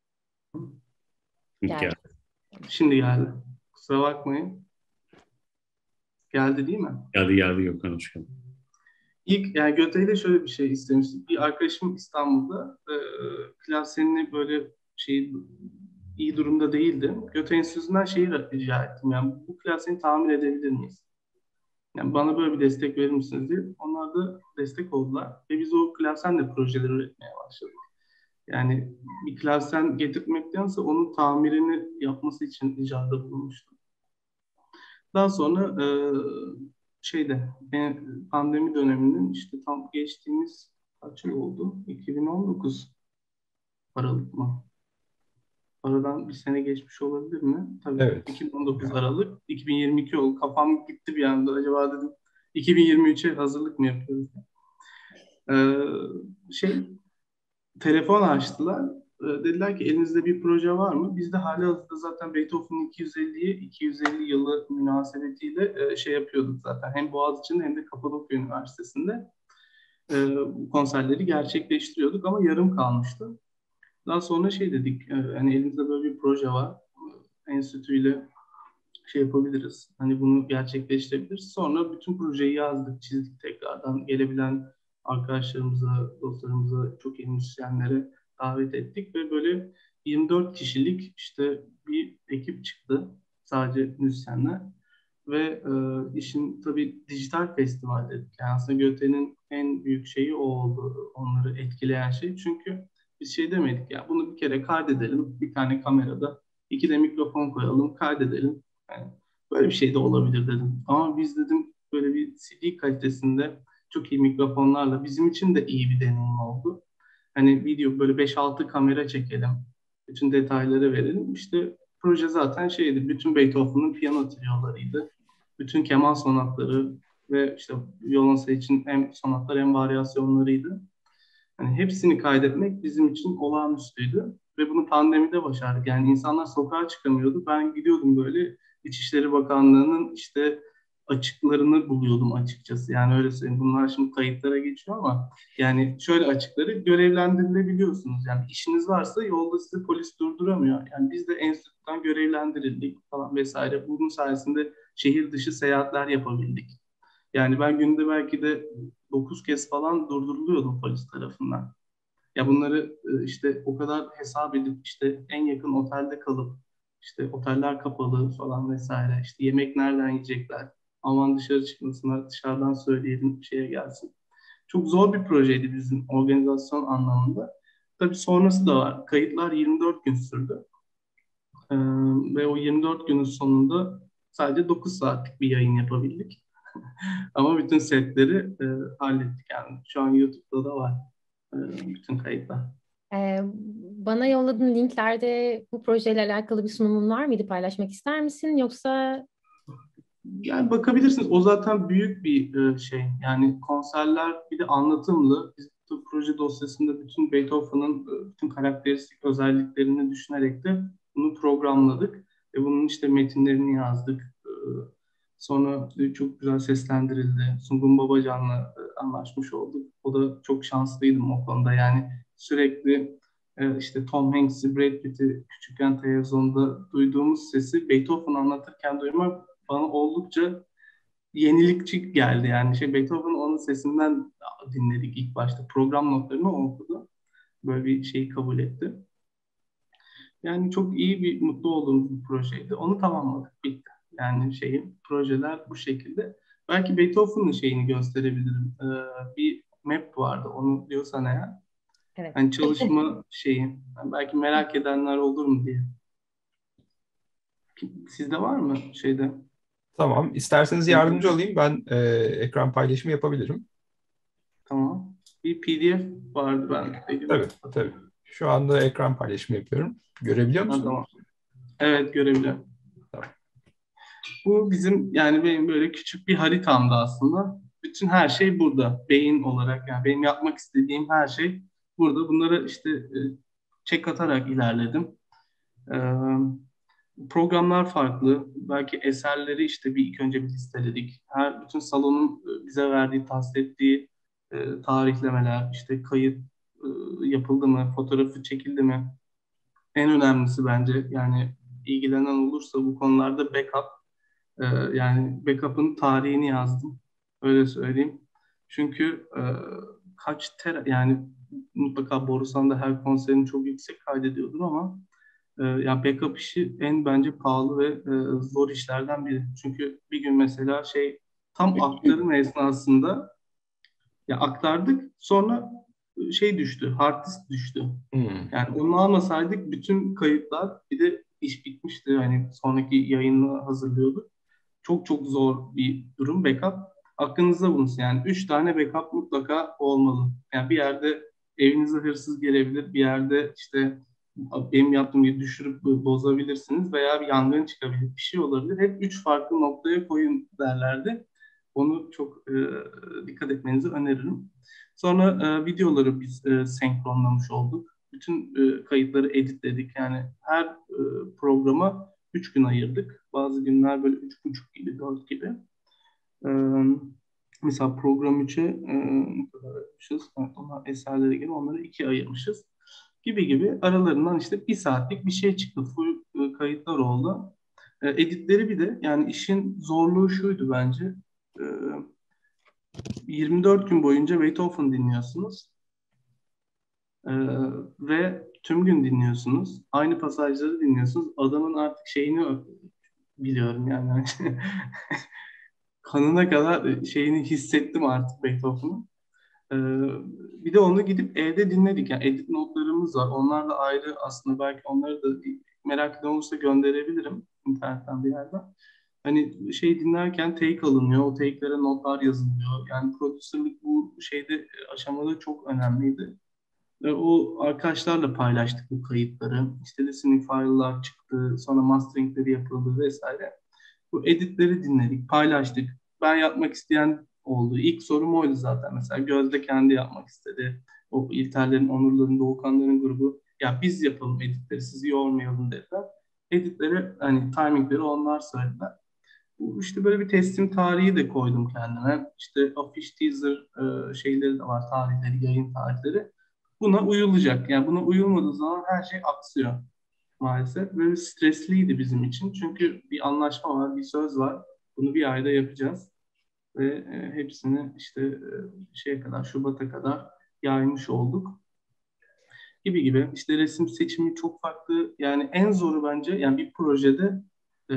Geldi. Şimdi geldi. Kusura bakmayın. Geldi değil mi? Geldi Gökhan hoş geldin. İlk yani Göte'yle şöyle bir şey istemiştim. Bir arkadaşım İstanbul'da klasyenini böyle şey iyi durumda değildi. Göte Enstitüsü'nden şeyi rica ettim. Yani bu klasyeni tamir edebilir miyiz? Yani bana böyle bir destek verir misiniz diye. Onlar da destek oldular. Ve biz o klasenle projeler üretmeye başladık. Yani bir klasen getirtmektense onun tamirini yapması için ricada bulunmuştum. Daha sonra şeyde pandemi döneminin işte tam geçtiğimiz kaç yıl oldu? 2019 Aralık mı? Aradan bir sene geçmiş olabilir mi? Tabii Evet. 2019 Aralık, 2022 oldu. Kafam gitti bir anda. Acaba dedim 2023'e hazırlık mı yapıyoruz? Şey telefon açtılar. Dediler ki elinizde bir proje var mı? Biz de halihazırda zaten Beethoven'ın 250 yılı münasebetiyle şey yapıyorduk zaten. Hem Boğaziçi'nde hem de Kapadokya Üniversitesi'nde bu konserleri gerçekleştiriyorduk ama yarım kalmıştı. Daha sonra şey dedik, hani elimizde böyle bir proje var. Enstitüyle şey yapabiliriz. Hani bunu gerçekleştirebiliriz. Sonra bütün projeyi yazdık, çizdik tekrardan. Gelebilen arkadaşlarımıza, dostlarımıza, çok iyi müzisyenlere davet ettik ve böyle 24 kişilik işte bir ekip çıktı. Sadece müzisyenler. Ve işin tabii dijital festival dedik. Yani aslında Göte'nin en büyük şeyi o oldu. Onları etkileyen şey. Çünkü biz şey demedik ya, bunu bir kere kaydedelim. Bir tane kamerada, iki de mikrofon koyalım, kaydedelim. Yani böyle bir şey de olabilir dedim. Ama biz dedim böyle bir CD kalitesinde çok iyi mikrofonlarla bizim için de iyi bir deneyim oldu. Hani video böyle 5-6 kamera çekelim. Bütün detayları verelim. İşte proje zaten şeydi. Bütün Beethoven'ın piyano triolarıydı. Bütün keman sonatları ve işte violonsel için hem sonatlar hem varyasyonlarıydı. Hani hepsini kaydetmek bizim için olağanüstüydü. Ve bunu pandemide başardık. Yani insanlar sokağa çıkamıyordu. Ben gidiyordum böyle İçişleri Bakanlığı'nın işte açıklarını buluyordum açıkçası. Yani öyle söyleyeyim. Bunlar şimdi kayıtlara geçiyor ama yani şöyle açıkları görevlendirilebiliyorsunuz. Yani işiniz varsa yolda sizi polis durduramıyor. Yani biz de enstitüden görevlendirildik falan vesaire. Bunun sayesinde şehir dışı seyahatler yapabildik. Yani ben günde belki de 9 kez falan durduruluyordum polis tarafından. Ya bunları işte o kadar hesap edip işte en yakın otelde kalıp işte oteller kapalı falan vesaire. İşte yemek nereden yiyecekler? Aman dışarı çıkmasınlar, dışarıdan söyleyelim şeye gelsin. Çok zor bir projeydi bizim organizasyon anlamında. Tabii sonrası da var. Kayıtlar 24 gün sürdü. Ee, Ve o 24 günün sonunda sadece 9 saatlik bir yayın yapabildik. Ama bütün setleri hallettik yani. Şu an YouTube'da da var bütün kayıtlar. Ee, Bana yolladığın linklerde bu projeyle alakalı bir sunumun var mıydı? Paylaşmak ister misin? Yoksa Yani bakabilirsiniz. O zaten büyük bir şey. Yani konserler bir de anlatımlı. Biz bu proje dosyasında bütün Beethoven'ın bütün karakteristik özelliklerini düşünerek de bunu programladık. Ve bunun işte metinlerini yazdık. Sonra çok güzel seslendirildi. Sungun Babacan'la anlaşmış olduk. O da çok şanslıydım o konuda. Yani sürekli işte Tom Hanks'i, Brad Pitt'i küçükken televizyonda duyduğumuz sesi Beethoven anlatırken duymak bana oldukça yenilikçi geldi. Yani şey Beethoven onun sesinden dinledik ilk başta. Program notlarını o okudu. Böyle bir şeyi kabul etti. Yani çok iyi bir mutlu olduğumuz bir projeydi. Onu tamamladık. Bitti. Yani projeler bu şekilde. Belki Beethoven'ın şeyini gösterebilirim. Bir map vardı. Onu diyorsan eğer. evet. Hani çalışma şeyi. Yani belki merak edenler olur mu diye. Sizde var mı şeyde? Tamam. İsterseniz yardımcı olayım. Ben ekran paylaşımı yapabilirim. Tamam. Bir PDF vardı ben. Tabii, tabii. Şu anda ekran paylaşımı yapıyorum. Görebiliyor Ha, tamam. musunuz? Evet, görebiliyorum. Tamam. Bu bizim yani benim böyle küçük bir haritamdı aslında. Bütün her şey burada. Beyin olarak yani benim yapmak istediğim her şey burada. Bunları işte check atarak ilerledim. E, Programlar farklı. Belki eserleri işte bir ilk önce bir listeledik. Bütün salonun bize verdiği, tahsis ettiği tarihlemeler, işte kayıt yapıldı mı, fotoğrafı çekildi mi? En önemlisi bence yani ilgilenen olursa bu konularda backup. Yani backup'ın tarihini yazdım. Öyle söyleyeyim. Çünkü yani mutlaka Borusan da her konserini çok yüksek kaydediyordur ama yani backup işi en bence pahalı ve zor işlerden biri. Çünkü bir gün mesela tam aktarım esnasında ya aktardık sonra düştü, hard disk düştü. Hmm. Yani onu almasaydık bütün kayıtlar bir de iş bitmişti. Hani sonraki yayını hazırlıyorduk. Çok çok zor bir durum backup. Aklınızda bulunsun yani 3 tane backup mutlaka olmalı. Yani bir yerde evinize hırsız gelebilir, bir yerde işte benim yaptığım gibi düşürüp bozabilirsiniz veya bir yangın çıkabilir, bir şey olabilir. Hep 3 farklı noktaya koyun derlerdi. Onu çok dikkat etmenizi öneririm. Sonra videoları biz senkronlamış olduk. Bütün kayıtları editledik. Yani her programa 3 gün ayırdık. Bazı günler böyle 3,5 gibi, 4 gibi. E, Mesela program 3'e ne kadar ayırmışız? Evet, onlar eserlere göre onları 2 ayırmışız. Gibi gibi aralarından işte 1 saatlik bir şey çıktı. Full kayıtlar oldu. Editleri bir de yani işin zorluğu şuydu bence. E, 24 gün boyunca Beethoven dinliyorsunuz. Ve tüm gün dinliyorsunuz. Aynı pasajları dinliyorsunuz. Adamın artık şeyini biliyorum yani. Kanına kadar şeyini hissettim artık Beethoven'ın. Ee, Bir de onu gidip evde dinledik. Yani edit notlarımız var. Onlar da ayrı aslında. Belki onları da merak eden olursa gönderebilirim internetten bir yerden. Hani şey dinlerken take alınıyor. O take'lere notlar yazılıyor. Yani prodüserlik bu şeyde aşamada çok önemliydi. O arkadaşlarla paylaştık bu kayıtları. İşte listening file'lar çıktı. Sonra masteringleri yapıldı vesaire. Bu editleri dinledik, paylaştık. Ben yapmak isteyen oldu. İlk sorum oydu zaten. Mesela Gözde kendi yapmak istedi. O İlterlerin, Onurların, Doğukanların grubu. Ya biz yapalım editleri, sizi yormayalım dediler. Editleri, hani timingleri onlar söylediler. Bu işte böyle bir teslim tarihi de koydum kendime. İşte afiş, teaser şeyleri de var, tarihleri, yayın tarihleri. Buna uyulacak. Yani buna uyulmadığı zaman her şey aksıyor maalesef. Böyle stresliydi bizim için. Çünkü bir anlaşma var, bir söz var. Bunu bir ayda yapacağız. Ve hepsini işte şeye kadar, Şubat'a kadar yaymış olduk. Gibi gibi. İşte resim seçimi çok farklı. Yani en zoru bence, yani bir projede e,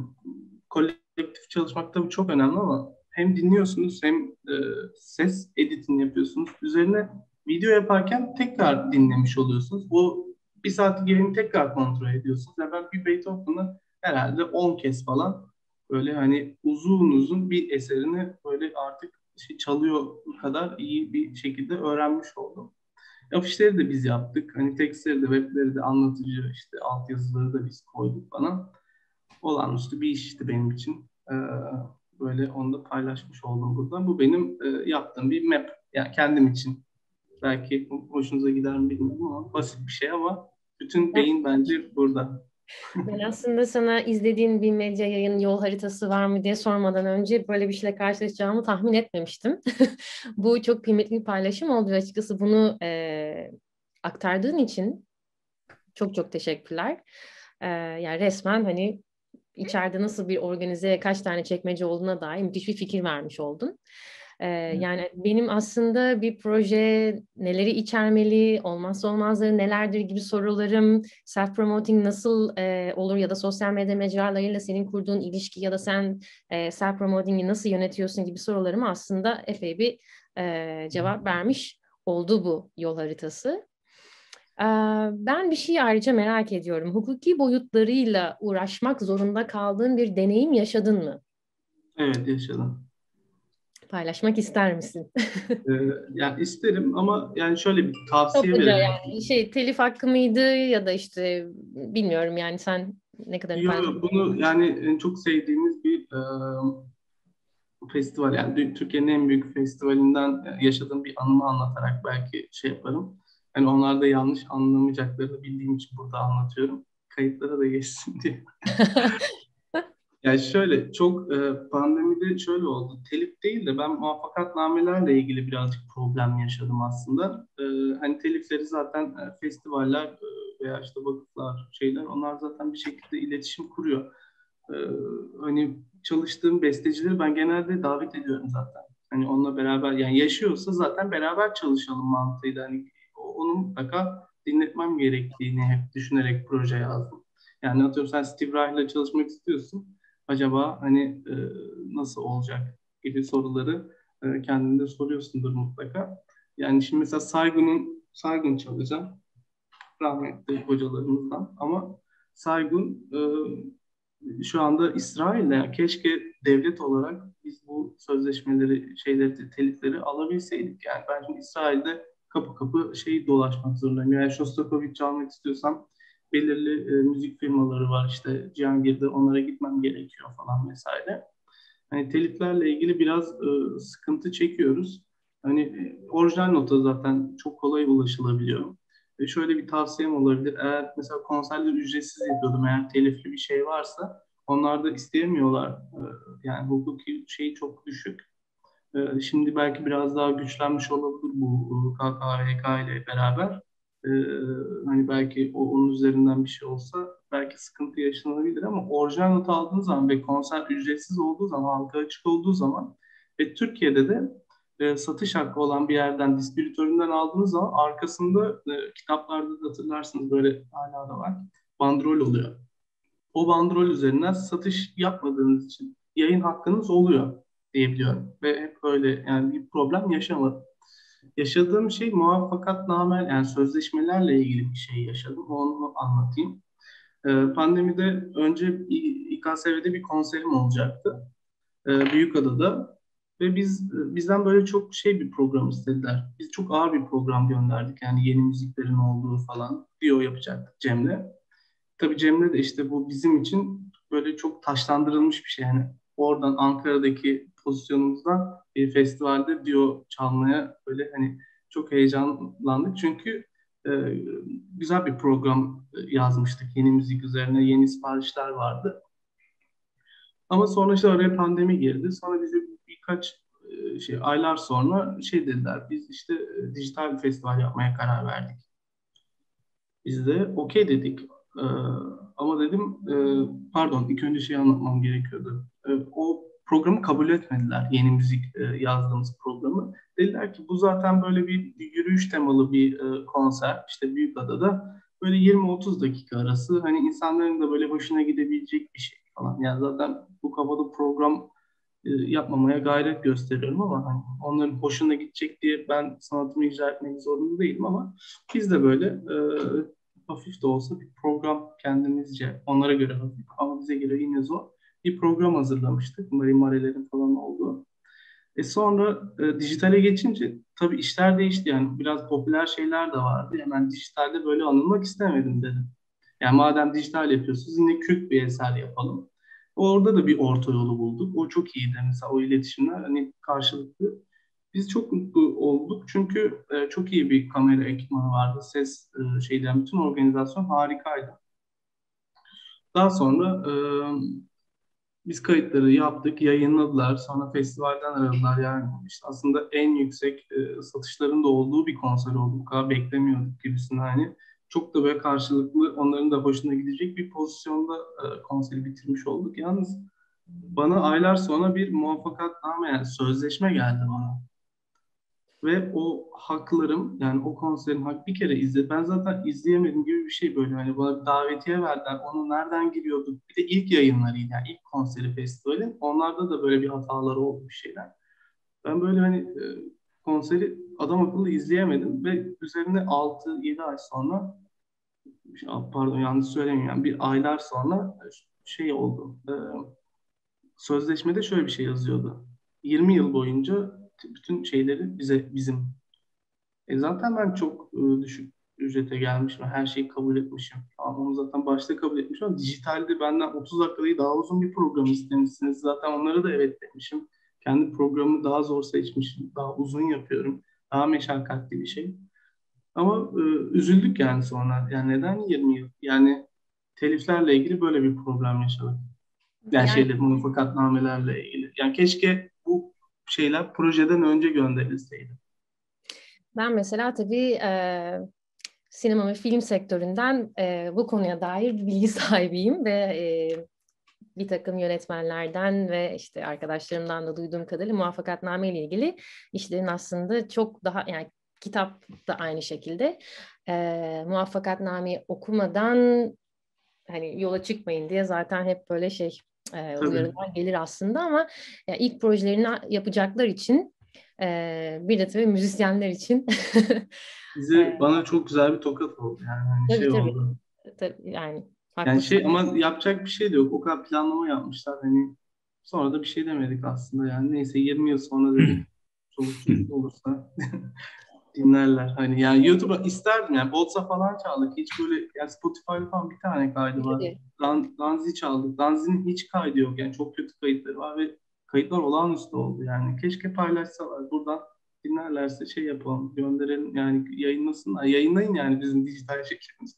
kolektif çalışmak tabii çok önemli ama hem dinliyorsunuz hem ses editini yapıyorsunuz. Üzerine video yaparken tekrar dinlemiş oluyorsunuz. O bir saatlik yayını tekrar kontrol ediyorsunuz. Yani ben bir Beethoven'ı herhalde 10 kez falan böyle hani uzun uzun bir eserini böyle artık çalıyor kadar iyi bir şekilde öğrenmiş oldum. Afişleri de biz yaptık. Hani tekstleri de, webleri de, anlatıcı işte altyazıları da biz koyduk bana. Olağanüstü bir iş işte benim için. Böyle onu da paylaşmış oldum burada. Bu benim yaptığım bir map. Yani kendim için. Belki hoşunuza gider mi bilmiyorum ama basit bir şey ama bütün beyin bence burada. Ben aslında sana izlediğin bir medya yayın yol haritası var mı diye sormadan önce böyle bir şeyle karşılaşacağımı tahmin etmemiştim. Bu çok kıymetli bir paylaşım oldu ve açıkçası bunu aktardığın için çok çok teşekkürler. Yani resmen hani içeride nasıl bir organize kaç tane çekmece olduğuna dair müthiş bir fikir vermiş oldun. Yani benim aslında bir proje neleri içermeli, olmazsa olmazları nelerdir gibi sorularım, self-promoting nasıl olur ya da sosyal medya mecralarıyla senin kurduğun ilişki ya da sen self-promoting'i nasıl yönetiyorsun gibi sorularıma aslında epey bir cevap vermiş oldu bu yol haritası. Ben bir şey ayrıca merak ediyorum. Hukuki boyutlarıyla uğraşmak zorunda kaldığın bir deneyim yaşadın mı? Evet, yaşadım. Paylaşmak ister misin? Yani isterim ama yani şöyle bir tavsiye Topluca vererek. yani telif hakkı mıydı ya da işte bilmiyorum yani sen ne kadarını Yo, paylaşmak. bunu yani çok sevdiğimiz bir festival, yani Türkiye'nin en büyük festivalinden yaşadığım bir anımı anlatarak belki şey yaparım. Yani onlar da yanlış anlamayacaklarını bildiğim için burada anlatıyorum. Kayıtlara da geçsin diye. Yani şöyle çok pandemide şöyle oldu. Telif değil de ben muvaffakatnamelerle ilgili birazcık problem yaşadım aslında. Hani telifleri zaten festivaller veya işte vakıflar şeyler, onlar zaten bir şekilde iletişim kuruyor. E, Hani çalıştığım bestecileri ben genelde davet ediyorum zaten. Hani onunla beraber, yani yaşıyorsa zaten beraber çalışalım mantığıyla. Hani onu mutlaka dinletmem gerektiğini hep düşünerek proje yazdım. Yani atıyorum sen Steve Reich'la çalışmak istiyorsun. Acaba hani nasıl olacak gibi soruları kendinde soruyorsundur mutlaka. Yani şimdi mesela Saygun çalacağım. Rahmetli hocalarımızdan. Ama Saygun şu anda İsrail'de, yani keşke devlet olarak biz bu sözleşmeleri, şeyleri, telifleri alabilseydik. Yani ben şimdi İsrail'de kapı kapı şeyi dolaşmak zorundayım. Yani Shostakovich çalmak istiyorsam belirli müzik firmaları var, işte Cihangir'de, onlara gitmem gerekiyor falan vesaire. Hani teliflerle ilgili biraz sıkıntı çekiyoruz. Hani orijinal nota zaten çok kolay ulaşılabiliyor. Şöyle bir tavsiyem olabilir. Eğer mesela konserleri ücretsiz yapıyordum, eğer telifli bir şey varsa onlar da isteyemiyorlar. Yani hukuki şeyi çok düşük. Şimdi belki biraz daha güçlenmiş olabilir bu KKHK ile beraber. Hani belki onun üzerinden bir şey olsa belki sıkıntı yaşanabilir ama orijinal not aldığınız zaman ve konser ücretsiz olduğu zaman, halka açık olduğu zaman ve Türkiye'de de satış hakkı olan bir yerden, distribütöründen aldığınız zaman arkasında kitaplarda da hatırlarsınız böyle hala da var. Bandrol oluyor. O bandrol üzerinden satış yapmadığınız için yayın hakkınız oluyor diyebiliyorum. Ve hep öyle yani bir problem yaşamadım. Yaşadığım şey muvaffakatname yani sözleşmelerle ilgili bir şey yaşadım. Onu anlatayım. Pandemide önce İKSV'de bir konserim olacaktı. Büyükada'da. Ve bizden böyle çok bir program istediler. Biz çok ağır bir program gönderdik. Yani yeni müziklerin olduğu falan. Duo yapacaktık Cem'le. Tabii Cem'le de işte bu bizim için böyle çok taşlandırılmış bir şey. Yani oradan Ankara'daki pozisyonumuzdan bir festivalde duo çalmaya böyle hani çok heyecanlandık. Çünkü e, güzel bir program yazmıştık. Yeni müzik üzerine yeni siparişler vardı. Ama sonra işte araya pandemi girdi. Sonra bize birkaç aylar sonra dediler. Biz işte dijital bir festival yapmaya karar verdik. Biz de okey dedik. Ee, ama dedim pardon ilk önce anlatmam gerekiyordu. O programı kabul etmediler. Yeni müzik yazdığımız programı. Dediler ki bu zaten böyle bir yürüyüş temalı bir konser. İşte Büyükada'da böyle 20-30 dakika arası hani insanların da böyle hoşuna gidebilecek bir şey falan. Yani zaten bu kafada program yapmamaya gayret gösteriyorum ama hani onların hoşuna gidecek diye ben sanatımı icra etmek zorunda değilim ama biz de böyle hafif de olsa bir program kendimizce onlara göre hafif ama bize göre yine zor bir program hazırlamıştık. Marimarelerin falan olduğu. Sonra dijitale geçince tabii işler değişti yani biraz popüler şeyler de vardı. Hemen dijitalde böyle anılmak istemedim dedim. Yani madem dijital yapıyorsunuz yine kült bir eser yapalım. Orada da bir orta yolu bulduk. O çok iyiydi mesela o iletişimler hani karşılıklı. Biz çok mutlu olduk çünkü çok iyi bir kamera ekipmanı vardı. Ses bütün organizasyon harikaydı. Daha sonra biz kayıtları yaptık, yayınladılar. Sonra festivalden aradılar. Yani işte aslında en yüksek satışların da olduğu bir konser oldu. Bu kadar beklemiyorduk gibisinden hani. Çok da böyle karşılıklı onların da hoşuna gidecek bir pozisyonda konseri bitirmiş olduk. Yalnız bana aylar sonra bir muvaffakatname yani sözleşme geldi bana. Ve o haklarım yani o konserin bir kere ben zaten izleyemedim gibi bir şey böyle hani bana bir davetiye verdiler onu nereden giriyorduk bir de ilk yayınlarıydı yani ilk konseri festivalin onlarda da böyle bir hataları oldu bir şeyler. Ben böyle hani konseri adam akıllı izleyemedim ve üzerine 6-7 ay sonra pardon yanlış söylemiyorum yani bir aylar sonra oldu. Sözleşmede şöyle bir şey yazıyordu. 20 yıl boyunca bütün şeyleri bizim. Zaten ben çok düşük ücrete gelmişim. Her şeyi kabul etmişim. Tamam, onu zaten başta kabul etmişim ama dijitalde benden 30 dakikayı daha uzun bir program istemişsiniz. Zaten onlara da evet demişim. Kendi programımı daha zor seçmişim. Daha uzun yapıyorum. Daha meşakkatli bir şey. Ama üzüldük yani sonra. Yani neden 20 yıl? Yani teliflerle ilgili böyle bir problem yaşadık. Yani Yani muvaffakatnamelerle ilgili. Yani keşke bu şeyler projeden önce gönderilseydi. ben mesela tabii sinema ve film sektöründen bu konuya dair bir bilgi sahibiyim ve bir takım yönetmenlerden ve işte arkadaşlarımdan da duyduğum kadarıyla muvaffakatname ile ilgili işlerin aslında çok daha yani kitap da aynı şekilde muvaffakatnameyi okumadan hani yola çıkmayın diye zaten hep böyle uyarılar gelir aslında ama yani ilk projelerini yapacaklar için bir de tabii müzisyenler için Bana çok güzel bir tokat oldu yani tabii, tabii. oldu. Tabii, yani Yani haklısın. ama yapacak bir şey de yok. O kadar planlama yapmışlar hani sonra da bir şey demedik aslında yani neyse 20 yıl sonra dedik çoluk çocuk olursa dinlerler hani yani YouTube'a isterdim yani Boltsa falan çaldık hiç böyle yani Spotify'da falan bir tane kaydı var. Tabii. Danzi çaldık. Danzi'nin hiç kaydı yok yani çok kötü kayıtları var ve kayıtlar olağanüstü oldu yani keşke paylaşsalar buradan dinlerlerse yapalım gönderelim yani yayınlasınlar yayınlayın yani bizim dijital şeklimizi.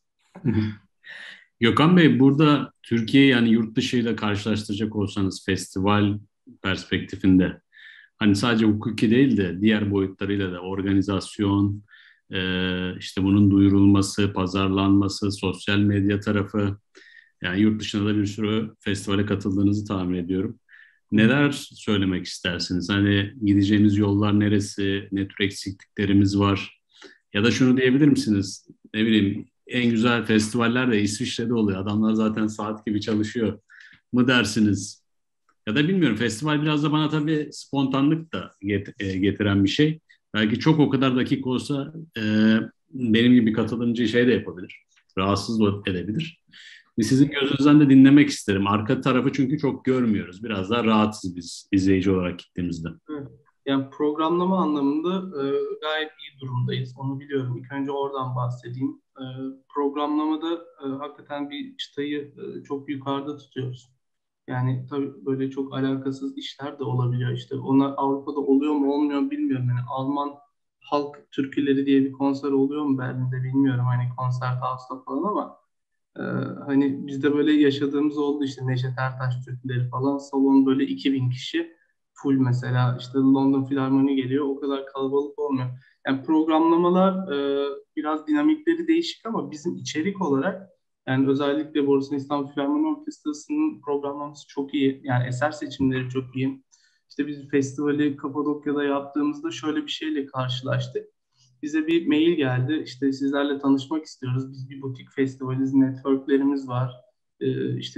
Gökhan Bey, burada Türkiye yani yurt dışıyla karşılaştıracak olsanız festival perspektifinde hani sadece hukuki değil de diğer boyutlarıyla da organizasyon, işte bunun duyurulması, pazarlanması, sosyal medya tarafı Yani yurt dışında da bir sürü festivale katıldığınızı tahmin ediyorum. Neler söylemek istersiniz? Hani gideceğiniz yollar neresi? Ne tür eksikliklerimiz var? Ya da şunu diyebilir misiniz? Ne bileyim, en güzel festivaller de İsviçre'de oluyor. Adamlar zaten saat gibi çalışıyor mı dersiniz? Ya da bilmiyorum, festival biraz da bana tabii spontanlık da getiren bir şey. Belki çok o kadar dakika olsa benim gibi katılımcı şey de yapabilir. Rahatsız da edebilir. Sizin gözünüzden de dinlemek isterim. Arka tarafı çünkü çok görmüyoruz. Biraz daha rahatsız biz izleyici olarak gittiğimizde. Evet. Yani programlama anlamında gayet iyi durumdayız. Onu biliyorum. İlk önce oradan bahsedeyim. Programlamada hakikaten bir çıtayı çok yukarıda tutuyoruz. Yani tabii böyle çok alakasız işler de olabiliyor. İşte onlar Avrupa'da oluyor mu olmuyor mu bilmiyorum. Yani Alman halk türküleri diye bir konser oluyor mu Berlin'de bilmiyorum. Hani konser house'da falan ama Ee, hani bizde böyle yaşadığımız oldu işte Neşet Ertaş türküleri falan salon böyle 2000 kişi full mesela işte London Filarmoni geliyor o kadar kalabalık olmuyor. Yani programlamalar biraz dinamikleri değişik ama bizim içerik olarak yani özellikle Borsa İstanbul Filarmoni Orkestrası'nın programlaması çok iyi. Yani eser seçimleri çok iyi. İşte biz festivali Kapadokya'da yaptığımızda şöyle bir şeyle karşılaştık. Bize bir mail geldi. İşte sizlerle tanışmak istiyoruz. Biz bir butik festivaliz, networklerimiz var. İşte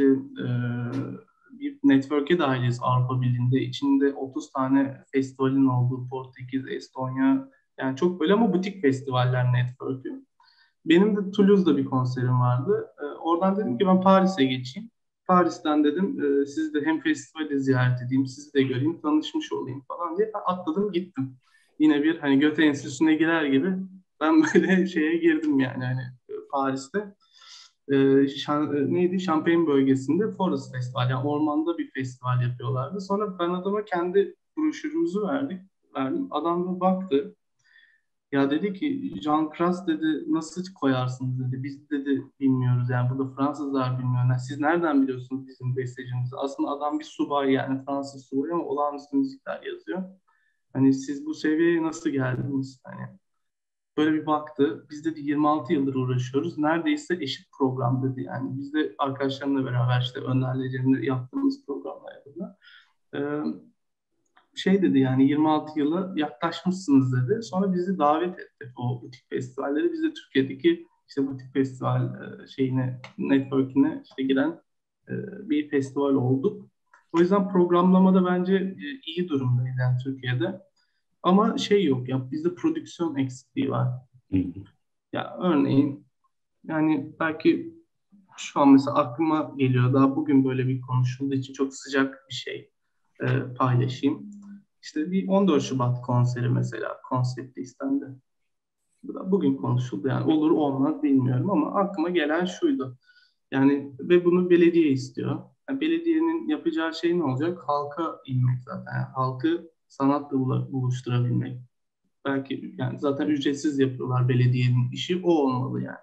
bir network'e dahiliz Avrupa Birliği'nde. İçinde 30 tane festivalin olduğu Portekiz, Estonya. Yani çok böyle ama butik festivaller network'ü. Benim de Toulouse'da bir konserim vardı. Oradan dedim ki ben Paris'e geçeyim. Paris'ten dedim sizi de hem festivali ziyaret edeyim, sizi de göreyim, tanışmış olayım falan diye ben atladım gittim. Yine bir hani Goethe Enstitüsü'ne girer gibi ben böyle şeye girdim yani hani Paris'te. Neydi? Champagne bölgesinde Forest Festival yani ormanda bir festival yapıyorlardı. Sonra ben adama kendi broşürümüzü verdim. Adam da baktı. Ya dedi ki Jean Cras dedi nasıl koyarsınız dedi. Biz dedi bilmiyoruz yani burada Fransızlar bilmiyor. Yani siz nereden biliyorsunuz bizim bestecimizi? Aslında adam bir subay yani Fransız subay ama olağanüstü müzikler yazıyor. Hani siz bu seviyeye nasıl geldiniz? Hani böyle bir baktı. Biz dedi 26 yıldır uğraşıyoruz. Neredeyse eşit program dedi yani. Biz de arkadaşlarımla beraber işte Önder'le Cem'le yaptığımız programlar yapıyorlar. Şey dedi yani 26 yıla yaklaşmışsınız dedi. Sonra bizi davet etti o butik festivallere. Biz de Türkiye'deki işte butik festival şeyine, network'ine işte giren bir festival olduk. O yüzden programlamada bence iyi durumdayız yani Türkiye'de. Ama şey yok ya bizde prodüksiyon eksikliği var. Hı hı. Ya örneğin yani belki şu an mesela aklıma geliyor daha bugün böyle bir konuşulduğu için çok sıcak bir şey paylaşayım. İşte bir 14 Şubat konseri mesela konsepti istendi. Bu da bugün konuşuldu yani olur olmaz bilmiyorum ama aklıma gelen şuydu. Yani ve bunu belediye istiyor. Yani belediyenin yapacağı şey ne olacak? Halka inmek zaten. Yani halkı sanatla buluşturabilmek. Belki yani zaten ücretsiz yapıyorlar belediyenin işi o olmalı yani.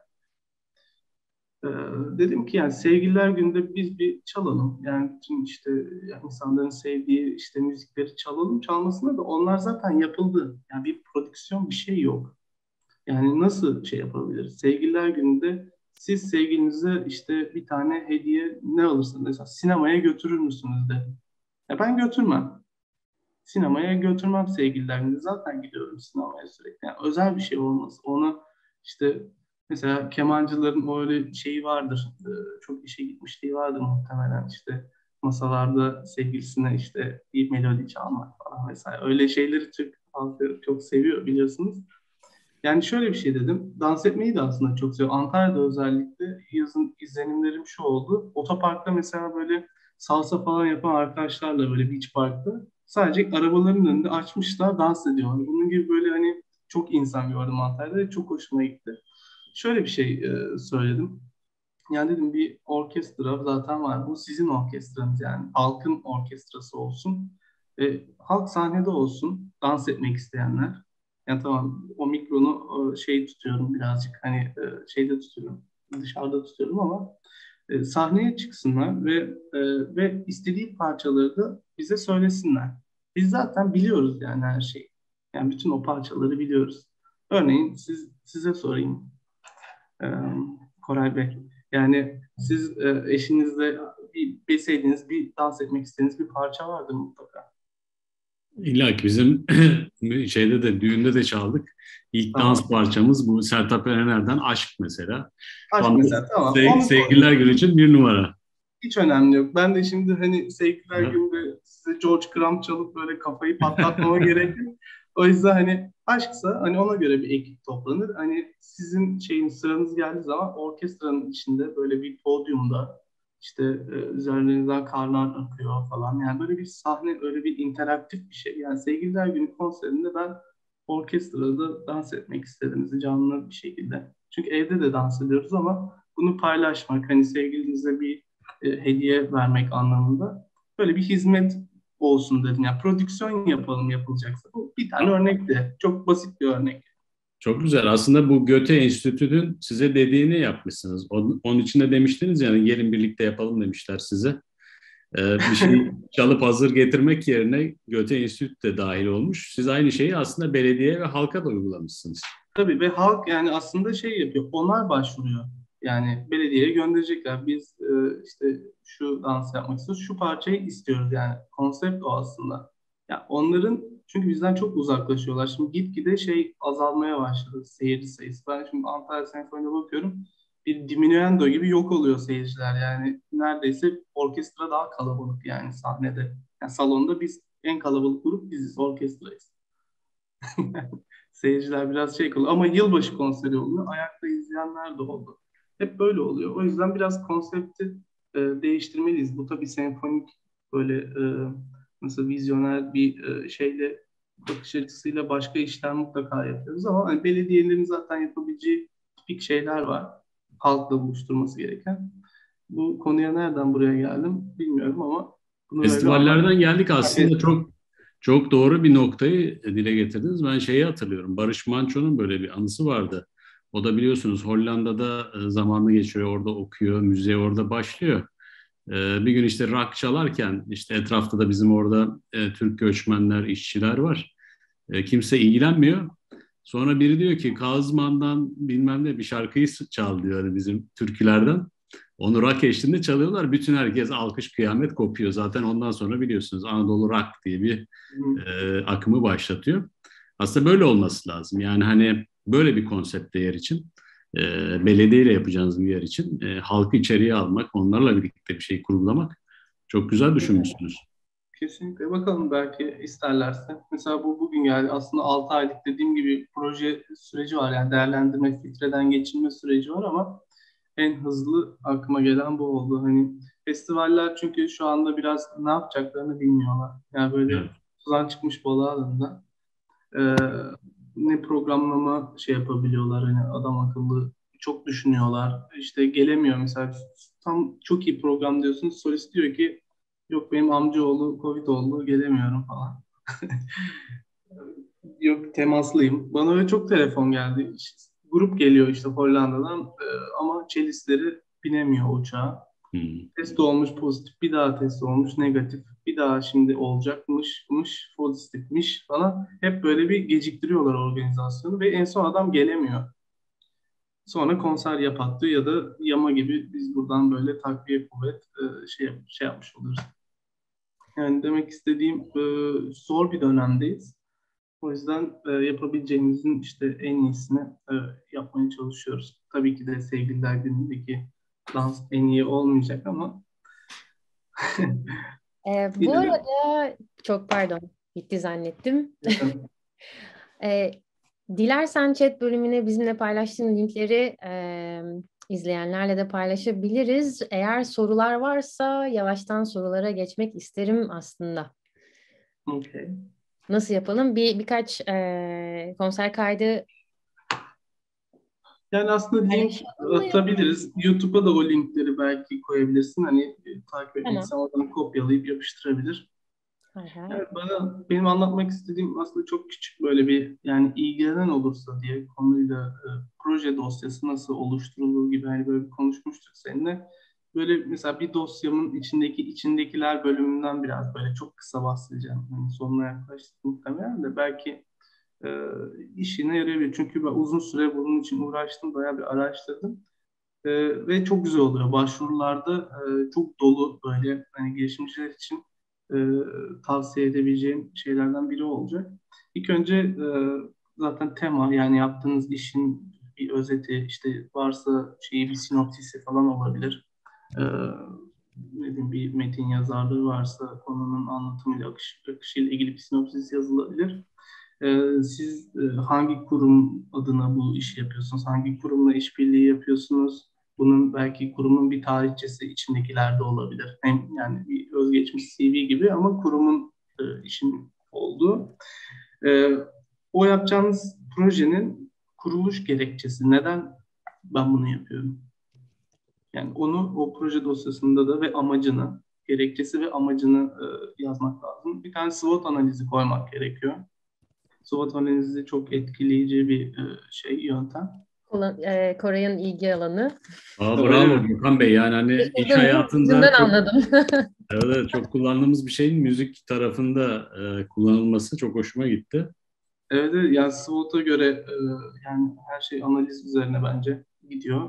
Ee, dedim ki yani Sevgililer Günü'nde biz bir çalalım. Yani bütün işte yani insanların sevdiği işte müzikleri çalalım. Çalmasına da onlar zaten yapıldı. Yani bir prodüksiyon bir şey yok. Yani nasıl şey yapabiliriz? Sevgililer Günü'nde siz sevgilinize işte bir tane hediye ne alırsınız? Mesela sinemaya götürür müsünüz de? Ya ben götürmem. Sinemaya götürmem sevgililer günü. Zaten gidiyorum sinemaya sürekli. Yani özel bir şey olmaz. Ona işte mesela kemancıların öyle şeyi vardır. Çok işe gitmişliği vardır muhtemelen. İşte masalarda sevgilisine işte bir melodi çalmak falan vesaire. Öyle şeyleri Türk halkı çok seviyor biliyorsunuz. Yani şöyle bir şey dedim. Dans etmeyi de aslında çok seviyorum. Antalya'da özellikle yazın izlenimlerim şu oldu. Otoparkta mesela böyle salsa falan yapan arkadaşlarla böyle beach parkta sadece arabaların önünde açmışlar dans ediyorlar. Bunun gibi böyle hani çok insan gördüm Antalya'da ve çok hoşuma gitti. Şöyle bir şey söyledim. Yani dedim bir orkestra zaten var. Bu sizin orkestranız yani. Halkın orkestrası olsun. Halk sahnede olsun. Dans etmek isteyenler. Yani tamam o mikronu şey tutuyorum birazcık hani şeyde tutuyorum. Dışarıda tutuyorum ama sahneye çıksınlar ve istediği parçaları da bize söylesinler. Biz zaten biliyoruz yani her şeyi. Yani bütün o parçaları biliyoruz. Örneğin size sorayım. Ee, Koray Bey. Yani siz eşinizle bir bilseydiniz, bir dans etmek istediğiniz bir parça vardır mutlaka. İlla ki bizim şeyde de düğünde de çaldık. İlk Tamam. dans parçamız bu Sertab Erener'den Aşk mesela. Şu Aşk anda mesela, tamam. Onu sevgililer koyduk. günü için bir numara. Hiç önemli yok. Ben de şimdi hani sevgililer Aha. günde size George Crumb çalıp böyle kafayı patlatmama gerek yok. O yüzden hani aşksa hani ona göre bir ekip toplanır. Hani sizin sıranız geldiği zaman orkestranın içinde böyle bir podyumda işte üzerinizden karlar akıyor falan. Yani böyle bir sahne, öyle bir interaktif bir şey. Yani sevgililer günü konserinde ben orkestrada dans etmek istedim canlı bir şekilde. Çünkü evde de dans ediyoruz ama bunu paylaşmak, hani sevgilinize bir hediye vermek anlamında böyle bir hizmet olsun dedim. Yani prodüksiyon yapalım yapılacaksa. Bu bir tane örnek de. Çok basit bir örnek. Çok güzel. Aslında bu Goethe Enstitü'nün size dediğini yapmışsınız. Onun için de demiştiniz yani gelin birlikte yapalım demişler size. Bir şey çalıp hazır getirmek yerine Goethe Enstitü de dahil olmuş. Siz aynı şeyi aslında belediye ve halka da uygulamışsınız. Tabii ve halk yani aslında yapıyor. Onlar başvuruyor. Yani belediyeye gönderecekler. Biz işte şu dans yapmak istiyoruz. Şu parçayı istiyoruz yani. Konsept o aslında. Ya onların çünkü bizden çok uzaklaşıyorlar. Şimdi gitgide azalmaya başladı seyirci sayısı. Ben şimdi Antalya Senfoni'ne bakıyorum. Bir diminuendo gibi yok oluyor seyirciler. Yani neredeyse orkestra daha kalabalık yani sahnede. Yani salonda biz en kalabalık grup biziz, orkestrayız. Seyirciler biraz kalıyor. Ama yılbaşı konseri oluyor. Ayakta izleyenler de oldu. Hep böyle oluyor. O yüzden biraz konsepti değiştirmeliyiz. Bu tabii senfonik böyle nasıl vizyoner bir bakış açısıyla başka işler mutlaka yapıyoruz ama hani belediyelerin zaten yapabileceği tipik şeyler var. Halkla buluşturması gereken. Bu konuya nereden buraya geldim bilmiyorum ama bunu böyle Festivallerden geldik aslında festival. çok doğru bir noktayı dile getirdiniz. Ben şeyi hatırlıyorum. Barış Manço'nun böyle bir anısı vardı. O da biliyorsunuz Hollanda'da zamanını geçiriyor, orada okuyor, müziğe orada başlıyor. Bir gün işte rock çalarken işte etrafta da bizim orada Türk göçmenler, işçiler var. Kimse ilgilenmiyor. Sonra biri diyor ki Kazman'dan bilmem ne bir şarkıyı çal diyor hani bizim türkülerden. Onu rock eşliğinde çalıyorlar. Bütün herkes alkış kıyamet kopuyor. Zaten ondan sonra biliyorsunuz Anadolu Rock diye bir akımı başlatıyor. Aslında böyle olması lazım. Yani hani böyle bir konsepte yer için e, belediyeyle yapacağınız bir yer için halkı içeriye almak, onlarla birlikte bir şey kurgulamak çok güzel düşünmüşsünüz. Kesinlikle. Bakalım belki isterlerse. Mesela bu bugün geldi. Aslında 6 aylık dediğim gibi proje süreci var. Yani değerlendirme, filtreden geçilme süreci var ama en hızlı aklıma gelen bu oldu. Hani festivaller çünkü şu anda biraz ne yapacaklarını bilmiyorlar. Yani Evet. böyle sudan çıkmış balığa döndü. Ee, ne programlama yapabiliyorlar hani adam akıllı çok düşünüyorlar. İşte gelemiyor mesela tam çok iyi program diyorsunuz solist diyor ki yok benim amcaoğlu Covid oldu gelemiyorum falan. Yok temaslıyım. Bana öyle çok telefon geldi. İşte, grup geliyor işte Hollanda'dan ama cellistleri binemiyor uçağa. Hmm. Test olmuş pozitif, bir daha test olmuş negatif, bir daha şimdi olacakmış, pozitifmiş falan. Hep böyle bir geciktiriyorlar organizasyonu ve en son adam gelemiyor. Sonra konser yapattı ya da yama gibi biz buradan böyle takviye kuvvet yapmış oluruz. Yani demek istediğim zor bir dönemdeyiz. O yüzden yapabileceğimizin işte en iyisini yapmaya çalışıyoruz. Tabii ki de sevgililer günündeki dans en iyi olmayacak ama Bu yine de arada çok pardon, bitti zannettim. E, Dilersen chat bölümüne bizimle paylaştığın linkleri izleyenlerle de paylaşabiliriz. Eğer sorular varsa yavaştan sorulara geçmek isterim aslında. okay. Nasıl yapalım? Birkaç konser kaydı Yani aslında link paylaşalım mı? atabiliriz. YouTube'a da o linkleri belki koyabilirsin. Hani takip etmek Tamam. isteyen oradan kopyalayıp yapıştırabilir. Hay hay. Yani benim anlatmak istediğim aslında çok küçük böyle bir yani ilgilenen olursa diye konuyla proje dosyası nasıl oluşturulur gibi hani böyle bir konuşmuştuk seninle. Böyle mesela bir dosyamın içindekiler bölümünden biraz böyle çok kısa bahsedeceğim. Yani sonuna yaklaştık muhtemelen de belki e, işine yarayabilir. Çünkü ben uzun süre bunun için uğraştım, bayağı bir araştırdım. Ve çok güzel oluyor. Başvurularda çok dolu, böyle hani girişimciler için e, tavsiye edebileceğim şeylerden biri olacak. İlk önce zaten tema, yani yaptığınız işin bir özeti, işte varsa şeyi bir sinopsisi falan olabilir. E, Ne diyeyim, bir metin yazarlığı varsa konunun anlatımıyla, akışıyla ilgili bir sinopsis yazılabilir. Siz hangi kurum adına bu işi yapıyorsunuz? Hangi kurumla işbirliği yapıyorsunuz? Bunun belki kurumun bir tarihçesi içindekilerde olabilir. Hem yani bir özgeçmiş CV gibi ama kurumun işin olduğu. E, O yapacağınız projenin kuruluş gerekçesi. Neden ben bunu yapıyorum? Yani onu o proje dosyasında da ve amacını, gerekçesi ve amacını yazmak lazım. Bir tane SWOT analizi koymak gerekiyor. SWOT analizi çok etkileyici bir yöntem. Koray'ın ilgi alanı. Bravo Gökhan Bey, yani hani iş hayatında Yüzünden anladım. evet, çok kullandığımız bir şeyin müzik tarafında kullanılması çok hoşuma gitti. Evet, evet, yani SWOT'a göre yani her şey analiz üzerine bence gidiyor.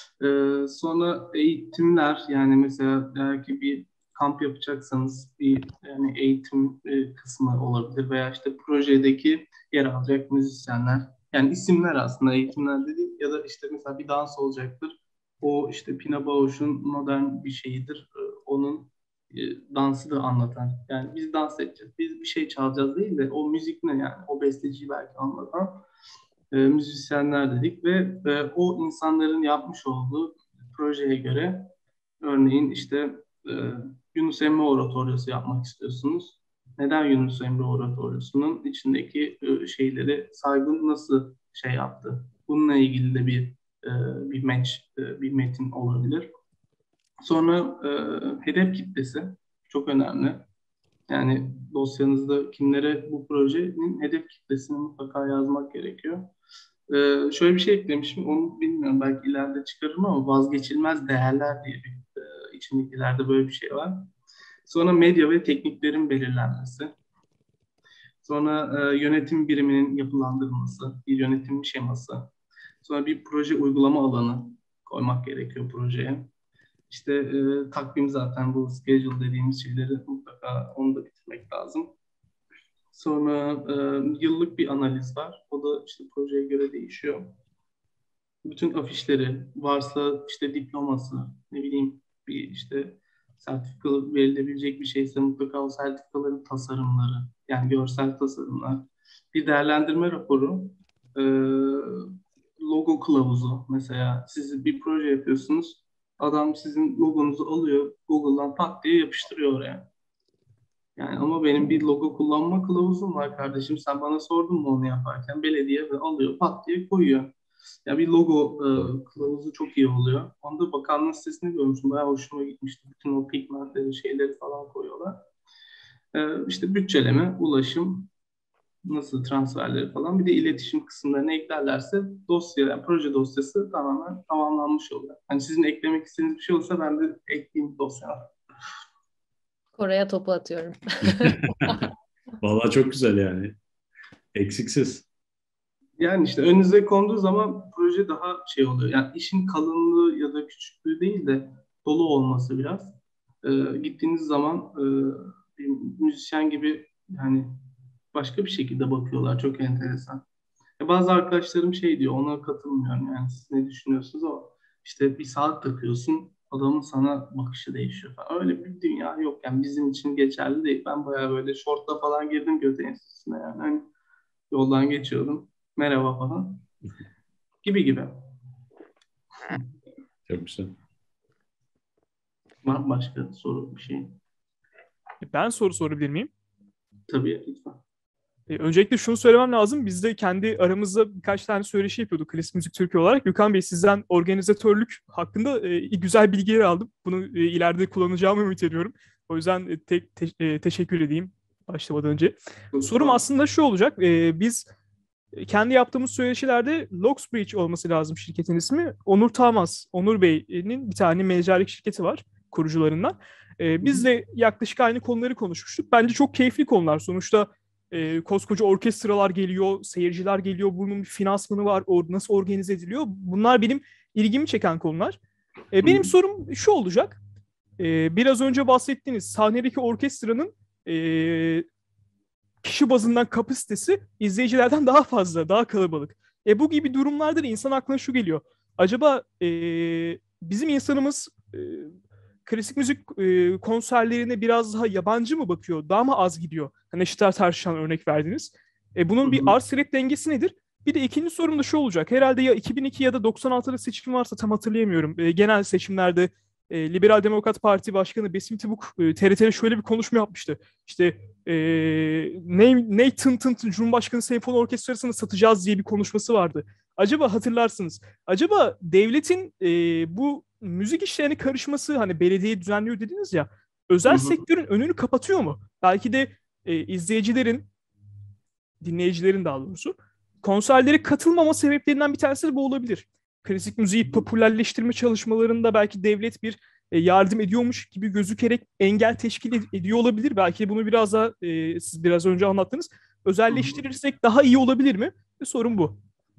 Sonra eğitimler, yani mesela eğer ki bir kamp yapacaksanız bir yani eğitim kısmı olabilir veya işte projedeki yer alacak müzisyenler, yani isimler aslında eğitimler değil, ya da işte mesela bir dans olacaktır. O işte Pina Bausch'un modern bir şeyidir. Onun dansı da anlatan. Yani biz dans edeceğiz, biz bir şey çalacağız değil de o müzik ne, yani o besteciyi belki anlatan müzisyenler dedik ve o insanların yapmış olduğu projeye göre, örneğin işte e, Yunus Emre Oratoryosu yapmak istiyorsunuz. Neden Yunus Emre Oratoryosu'nun içindeki şeyleri Saygun nasıl şey yaptı? Bununla ilgili de bir match, bir metin olabilir. Sonra hedef kitlesi çok önemli. Yani dosyanızda kimlere, bu projenin hedef kitlesini mutlaka yazmak gerekiyor. Şöyle bir şey eklemişim, onu bilmiyorum, belki ileride çıkarırım ama vazgeçilmez değerler diye bir içindekilerde böyle bir şey var. Sonra medya ve tekniklerin belirlenmesi. Sonra yönetim biriminin yapılandırılması, bir yönetim şeması. Sonra bir proje uygulama alanı koymak gerekiyor projeye. İşte takvim, zaten bu schedule dediğimiz şeyleri mutlaka onu da bitirmek lazım. Sonra yıllık bir analiz var. O da işte projeye göre değişiyor. Bütün afişleri, varsa işte diploması, ne bileyim bir işte sertifika verilebilecek bir şeyse mutlaka o sertifikaların tasarımları, yani görsel tasarımlar, bir değerlendirme raporu, e, logo kılavuzu. Mesela siz bir proje yapıyorsunuz, adam sizin logonuzu alıyor, Google'dan pat diye yapıştırıyor oraya. Yani ama benim bir logo kullanma kılavuzum var kardeşim. Sen bana sordun mu onu yaparken? Belediye alıyor, pat diye koyuyor. Ya bir logo kılavuzu çok iyi oluyor. Onu da bakanlığın sitesinde görmüştüm. Bayağı hoşuma gitmişti. Bütün o pigmentleri, şeyleri falan koyuyorlar. İşte bütçeleme, ulaşım, nasıl transferleri falan. Bir de iletişim kısımlarına eklerlerse dosya, yani proje dosyası tamamen tamamlanmış oluyor. Hani sizin eklemek istediğiniz bir şey olsa ben de ekleyeyim dosyaya. Koray'a topu atıyorum. Vallahi çok güzel yani. Eksiksiz. Yani işte önünüze konduğu zaman proje daha şey oluyor. Yani işin kalınlığı ya da küçüklüğü değil de dolu olması biraz. Gittiğiniz zaman bir müzisyen gibi, yani başka bir şekilde bakıyorlar. Çok enteresan. Bazı arkadaşlarım şey diyor, ona katılmıyorum. Yani siz ne düşünüyorsunuz o? İşte bir saat takıyorsun, adamın sana bakışı değişiyor falan. Öyle bir dünya yok. Yani bizim için geçerli değil. Ben bayağı böyle şortla falan girdim göte enstitüsüne yani. Hani yoldan geçiyordum. Merhaba falan. Gibi gibi. Çok güzel. Var mı başka soru, bir şey? Ben soru sorabilir miyim? Tabii, lütfen. Öncelikle şunu söylemem lazım. Biz de kendi aramızda birkaç tane söyleşi yapıyorduk Klasik Müzik Türkiye olarak. Gökhan Bey, sizden organizatörlük hakkında güzel bilgiler aldım. Bunu ileride kullanacağımı ümit ediyorum. O yüzden teşekkür edeyim başlamadan önce. Çok Sorum sağ ol. aslında şu olacak. Biz kendi yaptığımız söyleşilerde Logsbridge olması lazım şirketin ismi. Onur Tağmaz, Onur Bey'in bir tane menajerlik şirketi var kurucularından. Biz de yaklaşık aynı konuları konuşmuştuk. Bence çok keyifli konular. Sonuçta Koskoca orkestralar geliyor, seyirciler geliyor, bunun bir finansmanı var, nasıl organize ediliyor? Bunlar benim ilgimi çeken konular. Benim sorum şu olacak. Biraz önce bahsettiğiniz sahnedeki orkestranın kişi bazından kapasitesi izleyicilerden daha fazla, daha kalabalık. Bu gibi durumlarda da insan aklına şu geliyor. Acaba bizim insanımız klasik müzik konserlerine biraz daha yabancı mı bakıyor? Daha mı az gidiyor? Neşter Tarşan örnek verdiniz. Bunun bir arz talep dengesi nedir? Bir de ikinci sorum da şu olacak. Herhalde ya 2002 ya da 96'da seçim varsa tam hatırlayamıyorum. Genel seçimlerde Liberal Demokrat Parti Başkanı Besim Tibuk TRT'de şöyle bir konuşma yapmıştı. İşte Nathan Tın Cumhurbaşkanı Senfoni Orkestrası'nı satacağız diye bir konuşması vardı. Acaba hatırlarsınız. Acaba devletin bu müzik işlerine karışması, hani belediye düzenliyor dediniz ya, özel sektörün önünü kapatıyor mu? Belki de izleyicilerin, dinleyicilerin daha doğrusu konserlere katılmama sebeplerinden bir tanesi de bu olabilir. Klasik müziği popülerleştirme çalışmalarında belki devlet bir yardım ediyormuş gibi gözükerek engel teşkil ediyor olabilir. Belki bunu biraz daha siz biraz önce anlattınız. Özelleştirirsek daha iyi olabilir mi? Sorun bu.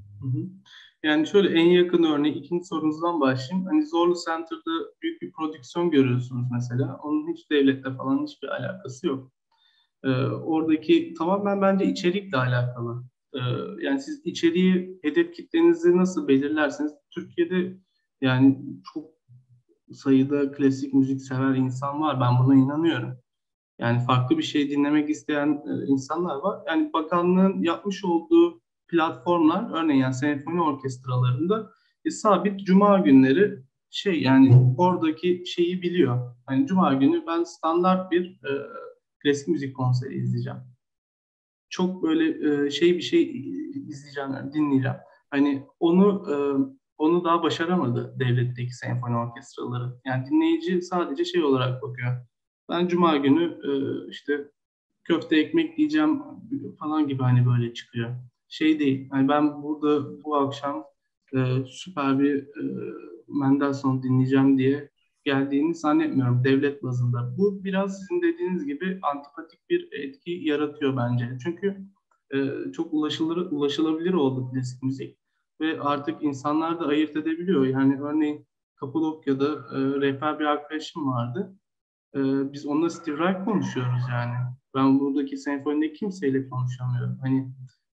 Yani şöyle en yakın örneği ikinci sorunuzdan başlayayım. Hani Zorlu Center'da büyük bir prodüksiyon görüyorsunuz mesela. Onun hiç devletle falan hiçbir alakası yok. Oradaki tamamen bence içerikle alakalı. Yani siz içeriği, hedef kitlenizi nasıl belirlerseniz, Türkiye'de yani çok sayıda klasik müzik sever insan var. Ben buna inanıyorum. Yani farklı bir şey dinlemek isteyen insanlar var. Yani bakanlığın yapmış olduğu platformlar, örneğin yani senfoni orkestralarında sabit cuma günleri yani oradaki şeyi biliyor. Hani cuma günü ben standart bir klasik müzik konseri izleyeceğim. Çok böyle bir şey izleyeceğim, yani dinleyeceğim. Hani onu daha başaramadı devletteki senfoni orkestraları. Yani dinleyici sadece olarak bakıyor. Ben cuma günü işte köfte ekmek yiyeceğim falan gibi, hani böyle çıkıyor. Değil. Hani ben burada bu akşam süper bir Mendelssohn dinleyeceğim diye geldiğini zannetmiyorum devlet bazında. Bu biraz sizin dediğiniz gibi antipatik bir etki yaratıyor bence. Çünkü çok ulaşılabilir oldu klasik müzik ve artık insanlar da ayırt edebiliyor. Yani örneğin Kapadokya'da rehber bir arkadaşım vardı. Biz onunla Steve Reich konuşuyoruz yani. Ben buradaki senfonide kimseyle konuşamıyorum. Hani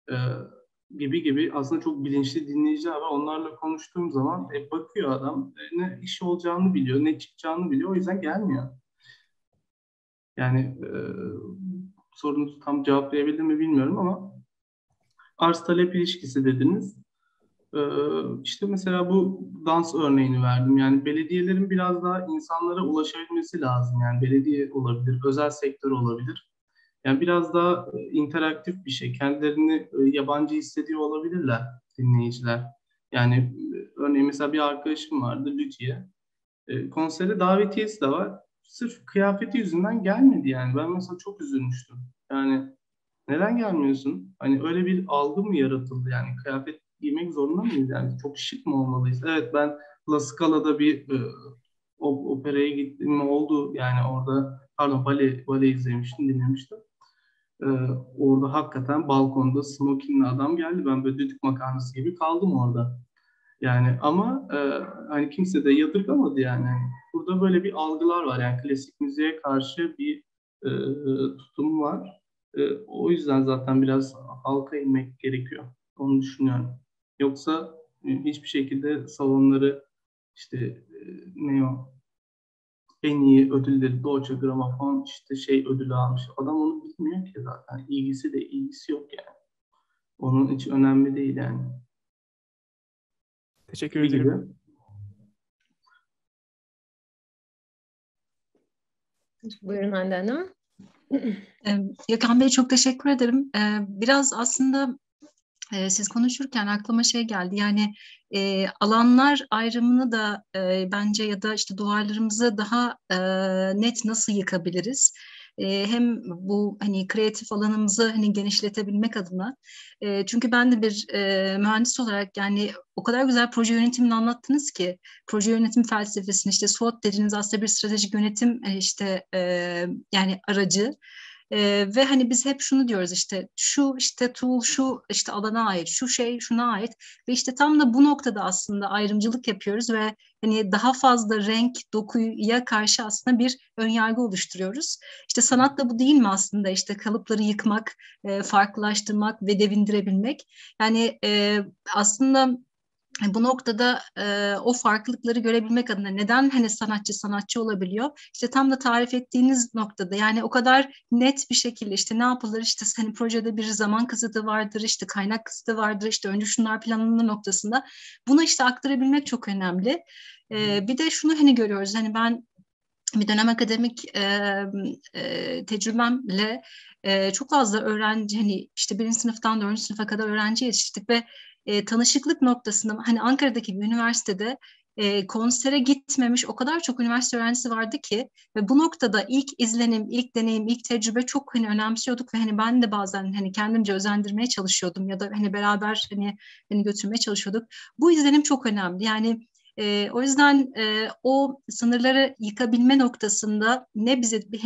gibi aslında çok bilinçli dinleyiciler var. Onlarla konuştuğum zaman bakıyor adam, ne iş olacağını biliyor, ne çıkacağını biliyor. O yüzden gelmiyor. Yani sorunuzu tam cevaplayabildim mi bilmiyorum ama arz talep ilişkisi dediniz. İşte mesela bu dans örneğini verdim. Yani belediyelerin biraz daha insanlara ulaşabilmesi lazım. Yani belediye olabilir, özel sektör olabilir. Yani biraz daha interaktif bir şey. Kendilerini yabancı hissediyor olabilirler dinleyiciler. Yani örneğin mesela bir arkadaşım vardı, Lütfiye. Konsere davetiyesi de var. Sırf kıyafeti yüzünden gelmedi yani. Ben mesela çok üzülmüştüm. Yani neden gelmiyorsun? Hani öyle bir algı mı yaratıldı yani? Kıyafet giymek zorunda mıyız yani? Çok şık mı olmalıyız? Evet, ben La Scala'da bir operaya gittim oldu. Yani orada bale izlemiştim, dinlemiştim. Orada hakikaten balkonda smokingli adam geldi. Ben böyle düdük makarnası gibi kaldım orada. Yani ama hani kimse de yadırgamadı yani. Burada böyle bir algılar var. Yani klasik müziğe karşı bir tutum var. O yüzden zaten biraz halka inmek gerekiyor. Onu düşünüyorum. Yoksa hiçbir şekilde salonları işte en iyi ödülleri Deutsche Grammophon ödülü almış. Adam onu bilmiyor ki zaten. İlgisi yok yani. Onun hiç önemli değil yani. Teşekkür ederim. Buyurun Hande Hanım. Gökhan Bey, çok teşekkür ederim. Biraz aslında siz konuşurken aklıma geldi. Yani alanlar ayrımını da bence ya da işte duvarlarımızı daha net nasıl yıkabiliriz? Hem bu hani kreatif alanımızı hani genişletebilmek adına. Çünkü ben de bir mühendis olarak yani o kadar güzel proje yönetimini anlattınız ki, proje yönetim felsefesini, işte SWOT dediğiniz aslında bir stratejik yönetim yani aracı. Ve hani biz hep şunu diyoruz, işte şu işte tool şu işte alana ait, şu şey şuna ait ve işte tam da bu noktada aslında ayrımcılık yapıyoruz ve hani daha fazla renk, dokuya karşı aslında bir önyargı oluşturuyoruz. İşte sanat da bu değil mi aslında? İşte kalıpları yıkmak, farklılaştırmak ve devindirebilmek. Yani aslında bu noktada o farklılıkları görebilmek adına neden hani sanatçı olabiliyor? İşte tam da tarif ettiğiniz noktada, yani o kadar net bir şekilde işte ne yapılır, işte hani projede bir zaman kısıtı vardır, işte kaynak kısıtı vardır, işte önce şunlar planlanır noktasında bunu işte aktarabilmek çok önemli. Bir de şunu hani görüyoruz, hani ben bir dönem akademik tecrübemle çok fazla öğrenci, hani işte birinci sınıftan dördüncü sınıfa kadar öğrenci yetiştirdik ve tanışıklık noktasında hani Ankara'daki bir üniversitede konsere gitmemiş o kadar çok üniversite öğrencisi vardı ki ve bu noktada ilk izlenim, ilk deneyim, ilk tecrübe çok hani önemsiyorduk ve hani ben de bazen hani kendimce özendirmeye çalışıyordum ya da hani beraber hani götürmeye çalışıyorduk. Bu izlenim çok önemli. Yani o yüzden o sınırları yıkabilme noktasında ne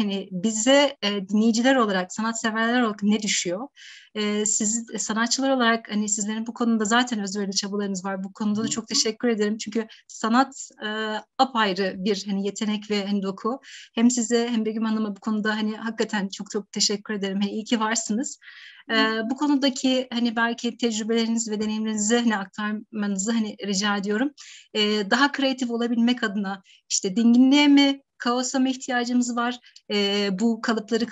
bize dinleyiciler olarak, sanatseverler olarak ne düşüyor? Siz sanatçılar olarak hani sizlerin bu konuda zaten özverili çabalarınız var. Bu konuda da çok teşekkür ederim. Çünkü sanat apayrı bir hani yetenek ve hani doku. Hem size hem Begüm Hanım'a bu konuda hani hakikaten çok çok teşekkür ederim. Hani iyi ki varsınız. Bu konudaki hani belki tecrübeleriniz ve deneyimlerinizi hani aktarmanızı hani rica ediyorum. Daha kreatif olabilmek adına işte dinginliğe mi, kaosa mı ihtiyacımız var? Bu kalıpları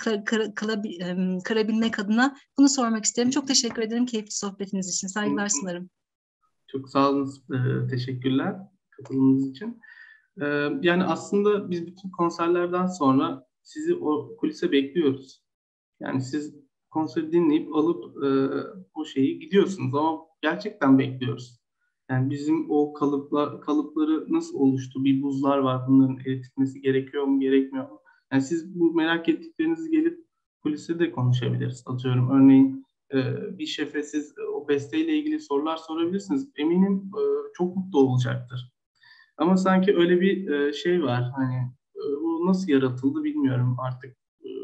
kırabilmek adına bunu sormak isterim. Çok teşekkür ederim keyifli sohbetiniz için. Saygılar sunarım. Çok sağ olun, teşekkürler katılımınız için. Yani aslında biz bütün konserlerden sonra sizi o kulise bekliyoruz. Yani siz konseri dinleyip alıp o şeyi gidiyorsunuz ama gerçekten bekliyoruz. Yani bizim o kalıpları nasıl oluştu? Bir buzlar var, bunların eritilmesi gerekiyor mu, gerekmiyor mu? Yani siz bu merak ettiklerinizi gelip kulise de konuşabiliriz. Atıyorum örneğin bir şefe siz o besteyle ilgili sorular sorabilirsiniz. Eminim çok mutlu olacaktır. Ama sanki öyle bir şey var. Hani bu nasıl yaratıldı bilmiyorum artık.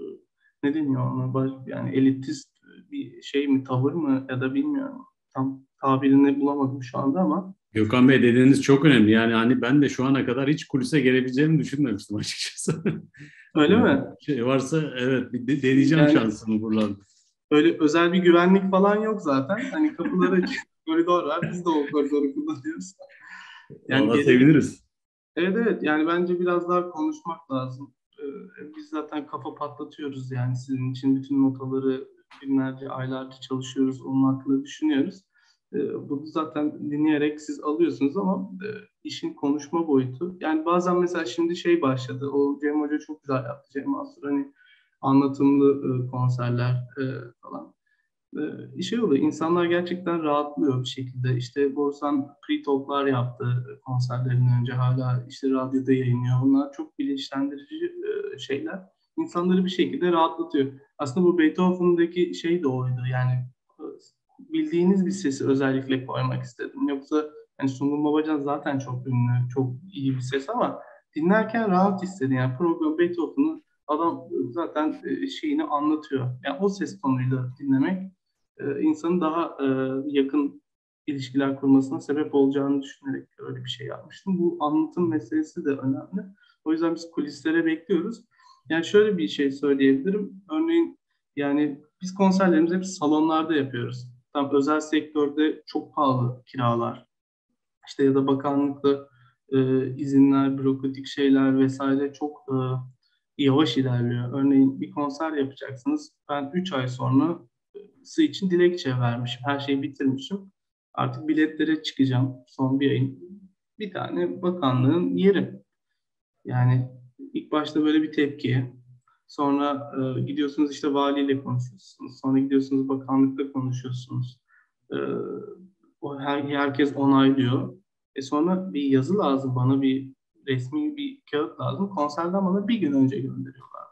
Ne deniyor ona? Yani elitist bir şey mi, tavır mı ya da bilmiyorum. Tam tabirini bulamadım şu anda ama. Gökhan Bey, dediğiniz çok önemli. Yani hani ben de şu ana kadar hiç kulise gelebileceğimi düşünmemiştim açıkçası. Öyle Yani mi? şey varsa evet bir deneyeceğim Yani şansımı buralarda. öyle özel bir güvenlik falan yok zaten. Hani kapıları açık, koridor var. Biz de o koridoru kullanıyoruz. Yani Vallahi seviniriz. Evet, evet, yani bence biraz daha konuşmak lazım. Biz zaten kafa patlatıyoruz yani sizin için bütün notaları günlerce, aylarca çalışıyoruz, onun hakkında düşünüyoruz. Bunu zaten dinleyerek siz alıyorsunuz ama işin konuşma boyutu. Yani bazen mesela şimdi şey başladı, o Cem Hoca çok güzel yaptı. Cem Mansur hani anlatımlı konserler falan. Şey oluyor, insanlar gerçekten rahatlıyor bir şekilde. İşte Borusan pre-talk'lar yaptı konserlerinden önce, hala işte radyoda yayınlıyor. Bunlar çok bilinçlendirici şeyler. İnsanları bir şekilde rahatlatıyor. Aslında bu Beethoven'daki şey de oydu. Yani e, bildiğiniz bir sesi özellikle koymak istedim. Yoksa yani Sungun Babacan zaten çok ünlü, çok iyi bir ses ama dinlerken rahat hissedin. Yani program Beethoven'ın adam zaten şeyini anlatıyor. Yani o ses tonuyla dinlemek insanın daha yakın ilişkiler kurmasına sebep olacağını düşünerek öyle bir şey yapmıştım. Bu anlatım meselesi de önemli. O yüzden biz kulislere bekliyoruz. Yani şöyle bir şey söyleyebilirim. Örneğin yani biz konserlerimizi hep salonlarda yapıyoruz. Tam özel sektörde çok pahalı kiralar. İşte ya da bakanlıkla izinler, bürokratik şeyler vesaire çok yavaş ilerliyor. Örneğin bir konser yapacaksınız. Ben 3 ay sonra için dilekçe vermişim. Her şeyi bitirmişim. Artık biletlere çıkacağım son bir ayın. Bir tane bakanlığın yeri. Yani ilk başta böyle bir tepki. Sonra gidiyorsunuz işte valiyle konuşuyorsunuz. Sonra gidiyorsunuz bakanlıkla konuşuyorsunuz. E, herkes onaylıyor. Sonra bir yazı lazım bana, bir resmi bir kağıt lazım. Konserden bana bir gün önce gönderiyorlar.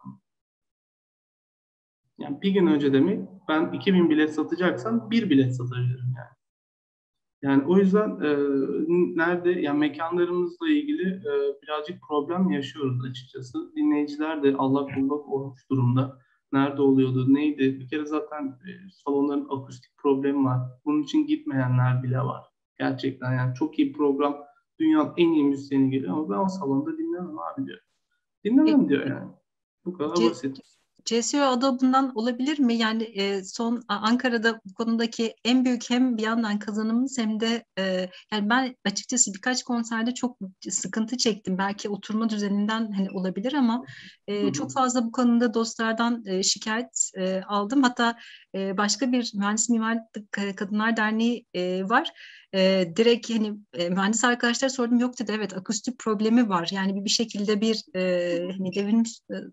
Yani bir gün önce demek, ben 2000 bilet satacaksam bir bilet satabilirim yani. Yani o yüzden nerede yani mekanlarımızla ilgili birazcık problem yaşıyoruz açıkçası. Dinleyiciler de allak bullak olmuş durumda. Nerede oluyordu? Neydi? Bir kere zaten salonların akustik problemi var. Bunun için gitmeyenler bile var. Gerçekten yani çok iyi program. Dünyanın en iyi müzisyeni geliyor ama ben o salonda dinlemem abi diyor. Dinlemem diyor yani. Bu kadar C- basit. CSO adı bundan olabilir mi? Yani son Ankara'da bu konudaki en büyük hem bir yandan kazanımımız hem de yani ben açıkçası birkaç konserde çok sıkıntı çektim. Belki oturma düzeninden hani olabilir ama çok fazla bu konuda dostlardan şikayet aldım. Hatta başka bir Mühendis Mimar Kadınlar Derneği var. Direkt hani mühendis arkadaşlar sordum, yok dedi, evet akustik problemi var. Yani bir şekilde bir hani devrim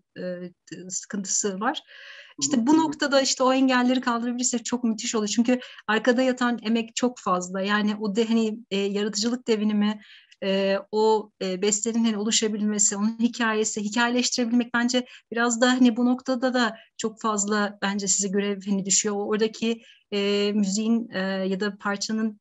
sıkıntısı var. İşte bu noktada işte o engelleri kaldırabilirsek çok müthiş olur. Çünkü arkada yatan emek çok fazla. Yani o de hani yaratıcılık devinimi, o bestenin hani oluşabilmesi, onun hikayesi, hikayeleştirebilmek bence biraz da hani bu noktada da çok fazla bence size görev hani düşüyor. Oradaki müziğin ya da parçanın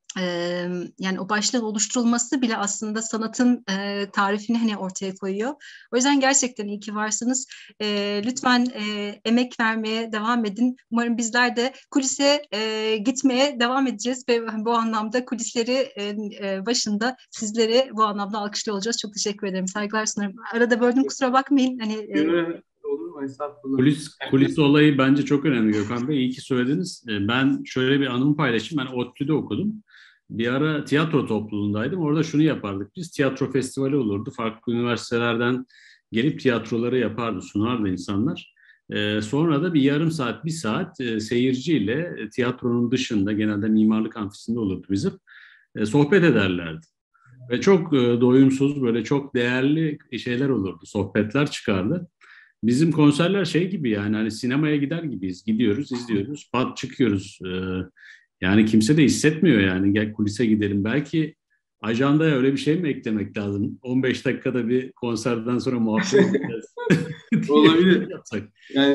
yani o başlığın oluşturulması bile aslında sanatın tarifini hani ortaya koyuyor. O yüzden gerçekten iyi ki varsınız. Lütfen emek vermeye devam edin. Umarım bizler de kulise gitmeye devam edeceğiz ve bu anlamda kulisleri başında sizleri bu anlamda alkışlıyor olacağız. Çok teşekkür ederim. Saygılar sunarım. Arada böldüm, kusura bakmayın. Hani Olur mu? Estağfurullah. Kulis olayı bence çok önemli Gökhan Bey. İyi ki söylediniz. Ben şöyle bir anımı paylaşayım. Ben ODTÜ'de okudum. Bir ara tiyatro topluluğundaydım. Orada şunu yapardık biz. Tiyatro festivali olurdu. Farklı üniversitelerden gelip tiyatroları yapardı, sunardı insanlar. Sonra da bir yarım saat, bir saat seyirciyle tiyatronun dışında, genelde mimarlık amfisinde olurdu bizim. Sohbet ederlerdi. Ve çok doyumsuz, böyle çok değerli şeyler olurdu. Sohbetler çıkardı. Bizim konserler şey gibi, yani hani sinemaya gider gibiyiz. Gidiyoruz, izliyoruz, pat çıkıyoruz. Yani kimse de hissetmiyor yani. Gel kulise gidelim. Belki ajandaya öyle bir şey mi eklemek lazım? 15 dakikada bir konserden sonra muhabbet edeceğiz Olabilir. yapsak. Yani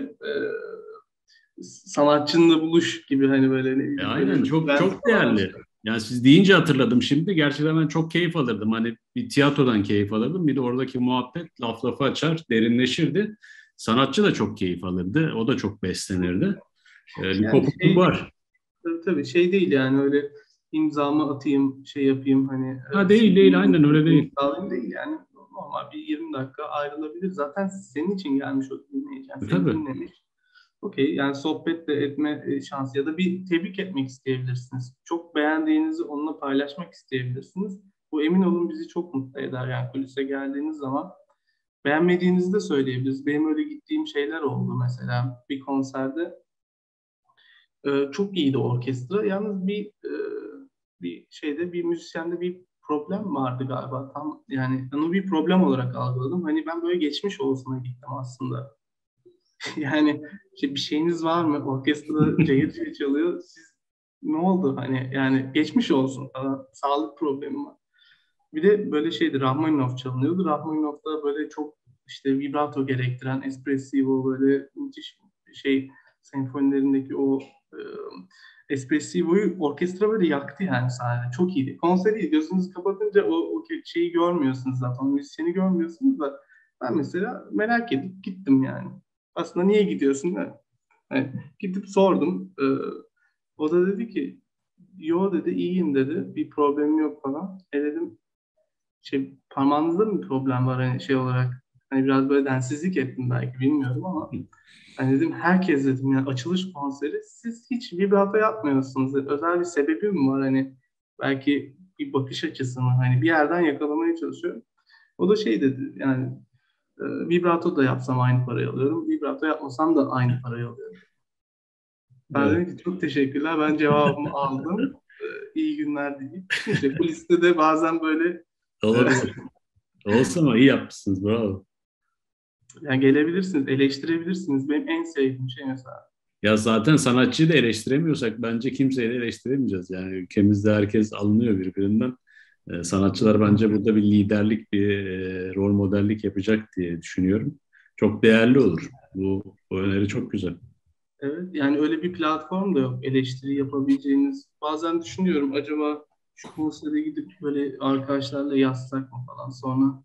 sanatçınla buluş gibi hani böyle ne bileyim. Aynen, çok Ben çok değerli. Yani siz deyince hatırladım şimdi. Gerçekten ben çok keyif alırdım. Hani bir tiyatrodan keyif alırdım. Bir de oradaki muhabbet laf lafı açar, derinleşirdi. Sanatçı da çok keyif alırdı. O da çok beslenirdi. Bir yani kopukluk var. tabii değil yani öyle imzamı atayım yapayım hani Ha, değil, aynen öyle değil. değil yani normal bir 20 dakika ayrılabilir. Zaten senin için gelmiş o dinleyici. Yani seni Tabii. dinlemiş. Okey, yani sohbet de etme şansı ya da bir tebrik etmek isteyebilirsiniz. Çok beğendiğinizi onunla paylaşmak isteyebilirsiniz. Bu emin olun bizi çok mutlu eder. Yani kulise geldiğiniz zaman beğenmediğinizi de söyleyebiliriz. Benim öyle gittiğim şeyler oldu mesela bir konserde. Çok iyiydi orkestra. Yalnız bir müzisyende bir problem vardı galiba. Tam yani onu bir problem olarak algıladım. Hani ben böyle geçmiş olsuna gittim aslında. Yani bir şeyiniz var mı? Orkestrada cayır cayır çalıyor. Siz ne oldu? Hani yani geçmiş olsun falan. Sağlık problemi var. Bir de böyle Rahmaninov çalınıyordu. Rahmaninov da böyle çok vibrato gerektiren, espressivo böyle müthiş senfonilerindeki o e, espressivo'yu orkestra böyle yaktı yani sahnede. Çok iyiydi. Konseri gözünüzü kapatınca o şeyi görmüyorsunuz zaten. O müzisyeni görmüyorsunuz da ben mesela merak edip gittim yani. Aslında niye gidiyorsun da? Yani gidip sordum. O da dedi ki yo dedi, iyiyim dedi. Bir problemim yok falan. Dedim parmağınızda mı bir problem var hani olarak? Hani biraz böyle densizlik ettim belki, bilmiyorum ama hani dedim herkes dedim yani açılış konseri siz hiç vibrato yapmıyorsunuz dedi. Özel bir sebebi mi var hani, belki bir bakış açısı mı, hani bir yerden yakalamaya çalışıyorum. O da dedi yani vibrato da yapsam aynı parayı alıyorum. Vibrato yapmasam da aynı parayı alıyorum. Ben Evet. dedim ki çok teşekkürler. Ben cevabımı aldım. İyi günler diyeyim. Bu listede bazen böyle Olabilir. Olsun ama iyi yapmışsınız. Bravo. yani gelebilirsiniz, eleştirebilirsiniz. Benim en sevdiğim şey mesela. Ya zaten sanatçıyı da eleştiremiyorsak bence kimseyi de eleştiremeyeceğiz. Yani ülkemizde herkes alınıyor birbirinden. Sanatçılar bence burada bir liderlik, bir rol modellik yapacak diye düşünüyorum. Çok değerli olur. Bu öneri çok güzel. Evet, yani öyle bir platform da yok eleştiri yapabileceğiniz. Bazen düşünüyorum acaba şu konsere gidip böyle arkadaşlarla yazsak mı falan, sonra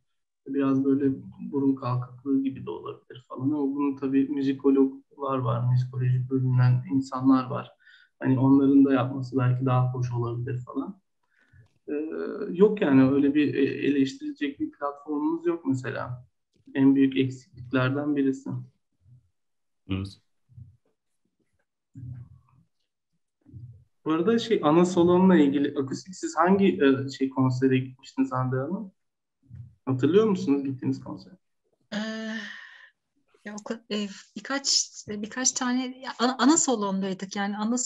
Biraz böyle burun kalkıklığı gibi de olabilir falan. Ama bunun tabii müzikologlar var, müzikoloji bölümünden insanlar var. Hani onların da yapması belki daha hoş olabilir falan. Ee, Yok yani öyle bir eleştirilecek bir platformumuz yok mesela. En büyük eksikliklerden birisi. Evet. Bu arada ana salonla ilgili akustik siz hangi konsere gitmiştiniz Hande Hanım? Hatırlıyor musunuz gittiğiniz konsere? Ee, Ya birkaç tane ana salondaydık. Yani ana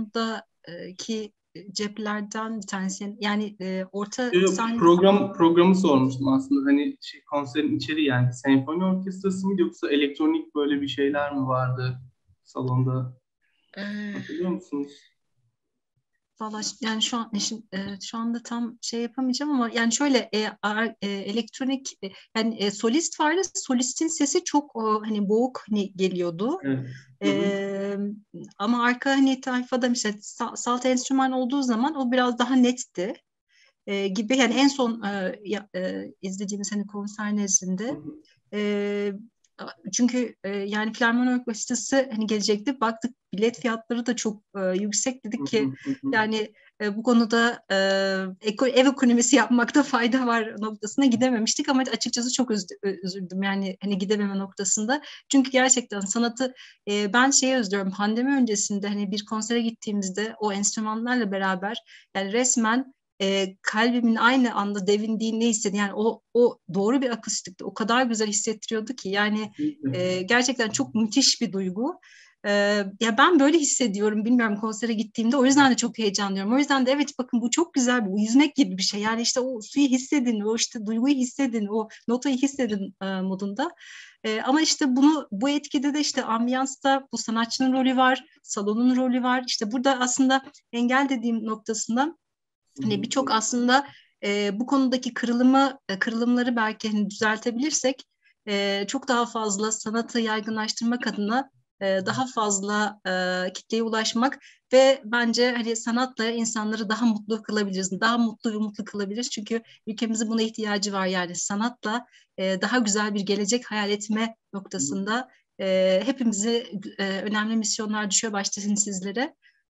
salondaki ceplerden bir tanesi. Yani orta sahne. Programı sormuştum aslında. Hani konserin içeriği yani senfoni orkestrası mı yoksa elektronik böyle bir şeyler mi vardı salonda? Hatırlıyor musunuz? Valla yani şu anda tam şey yapamayacağım ama yani şöyle elektronik yani solist vardı. Solistin sesi çok hani boğuk hani geliyordu. Evet. Hı hı. E, Ama arka hani tayfada mesela salt enstrüman olduğu zaman o biraz daha netti gibi. Yani en son izlediğimiz hani konser Hı nezdinde. hı. E, Çünkü yani Filarmoni Orkestrası hani gelecekti. Baktık bilet fiyatları da çok yüksek. Hı Dedik hı. ki Hı hı. yani bu konuda ev ekonomisi yapmakta fayda var noktasına gidememiştik ama açıkçası çok üzüldüm yani hani gidememe noktasında. Çünkü gerçekten sanatı ben şeye özlüyorum. Pandemi öncesinde hani bir konsere gittiğimizde o enstrümanlarla beraber yani resmen kalbimin aynı anda devindiğini hissediyorum. Yani o doğru bir akustikti. O kadar güzel hissettiriyordu ki yani gerçekten çok müthiş bir duygu. Ee, Ya ben böyle hissediyorum. Bilmiyorum konsere gittiğimde o yüzden de çok heyecanlıyorum. O yüzden de evet bakın bu çok güzel bu yüzmek gibi bir şey. Yani işte o suyu hissedin, o işte duyguyu hissedin, o notayı hissedin modunda. Ama işte bu etkide de işte ambiyansta bu sanatçının rolü var, salonun rolü var. İşte burada aslında engel dediğim noktasında Hı hani hı. birçok aslında bu konudaki kırılımları belki hani düzeltebilirsek çok daha fazla sanatı yaygınlaştırmak adına daha fazla kitleye ulaşmak ve bence hani sanatla insanları daha mutlu kılabiliriz. Daha mutlu ve mutlu kılabiliriz. Çünkü ülkemizin buna ihtiyacı var. Yani sanatla daha güzel bir gelecek hayal etme noktasında hepimize önemli misyonlar düşüyor başta sizlere.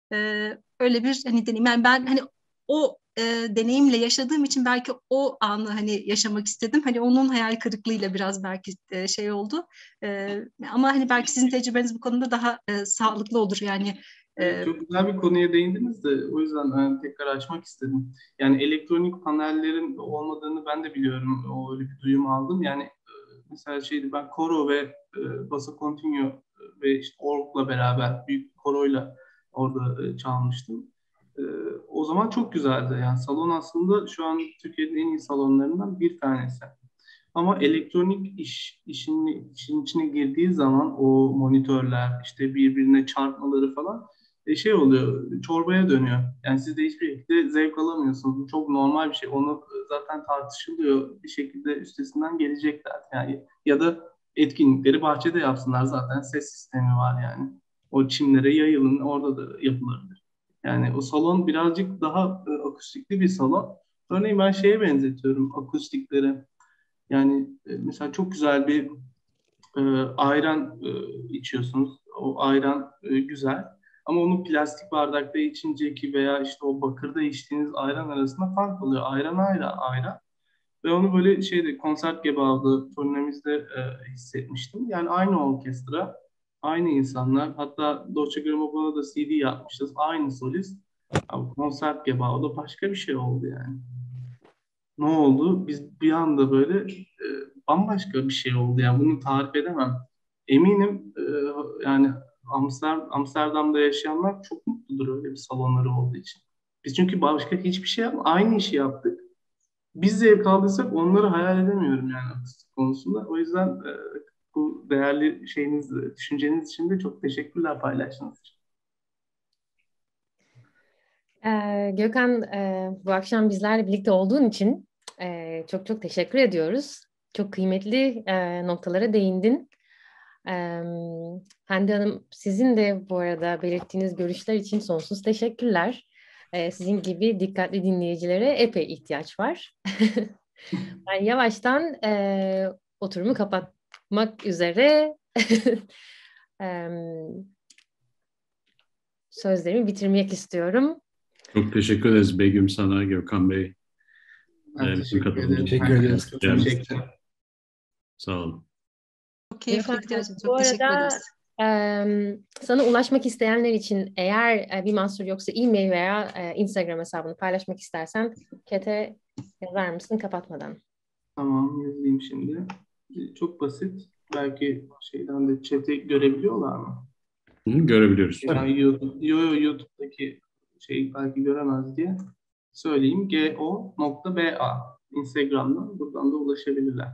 Öyle bir hani deneyim. Yani ben hani o deneyimle yaşadığım için belki o anı hani yaşamak istedim. Hani onun hayal kırıklığıyla biraz belki şey oldu. Ama hani belki sizin tecrübeniz bu konuda daha sağlıklı olur. Yani Çok güzel bir konuya değindiniz de o yüzden tekrar açmak istedim. Yani elektronik panellerin olmadığını ben de biliyorum. O öyle bir duyum aldım. Yani mesela ben koro ve bassa continuo ve işte orgla beraber büyük bir koroyla orada çalmıştım. E, O zaman çok güzeldi. Yani salon aslında şu an Türkiye'nin en iyi salonlarından bir tanesi. Ama elektronik işin içine girdiği zaman o monitörler işte birbirine çarpmaları falan oluyor, çorbaya dönüyor. Yani siz de hiçbir şekilde zevk alamıyorsunuz. Bu çok normal bir şey. Onu zaten tartışılıyor. Bir şekilde üstesinden gelecekler. Yani ya da etkinlikleri bahçede yapsınlar zaten. Ses sistemi var yani. O çimlere yayılın, orada da yapılabilir. Yani o salon birazcık daha akustikli bir salon. Örneğin ben benzetiyorum akustikleri. Yani mesela çok güzel bir e, ayran içiyorsunuz. O ayran güzel. Ama onu plastik bardakta içinceki veya işte o bakırda içtiğiniz ayran arasında fark oluyor. Ayran ayrı ayran. Ve onu böyle konsert gibi aldı turnemizde hissetmiştim. Yani aynı orkestra, aynı insanlar. Hatta Dolce Grammofon'a da CD yapmışız. Aynı solist. Ama konsert gibi aldı. Başka bir şey oldu yani. Ne oldu? Biz bir anda böyle bambaşka bir şey oldu. Yani bunu tarif edemem. Eminim yani Amsterdam'da yaşayanlar çok mutludur öyle bir salonları olduğu için. Biz çünkü başka hiçbir şey yapmadık. Aynı işi yaptık. Biz zevk aldıysak onları hayal edemiyorum yani akustik konusunda. O yüzden bu değerli düşünceniz için de çok teşekkürler paylaştığınız için. Gökhan, bu akşam bizlerle birlikte olduğun için çok çok teşekkür ediyoruz. Çok kıymetli noktalara değindin. Hande Hanım, sizin de bu arada belirttiğiniz görüşler için sonsuz teşekkürler. Sizin gibi dikkatli dinleyicilere epey ihtiyaç var. Ben yavaştan oturumu kapatmak üzere sözlerimi bitirmek istiyorum. Çok teşekkür ederiz Begüm, sana, Gökhan Bey. Ben teşekkür ederim. Teşekkür ederiz. Çok teşekkür. Sağ olun. Çok keyifliydi gerçekten. Bu Çok teşekkür arada ederiz. sana ulaşmak isteyenler için eğer bir mahsur yoksa e-mail veya Instagram hesabını paylaşmak istersen Chat'e yazar mısın kapatmadan? Tamam, yazayım şimdi. Çok basit. Belki şeyden de chat'i görebiliyorlar mı? Görebiliyoruz. Yani YouTube'daki şeyi belki göremez diye söyleyeyim. go.ba Instagram'dan buradan da ulaşabilirler.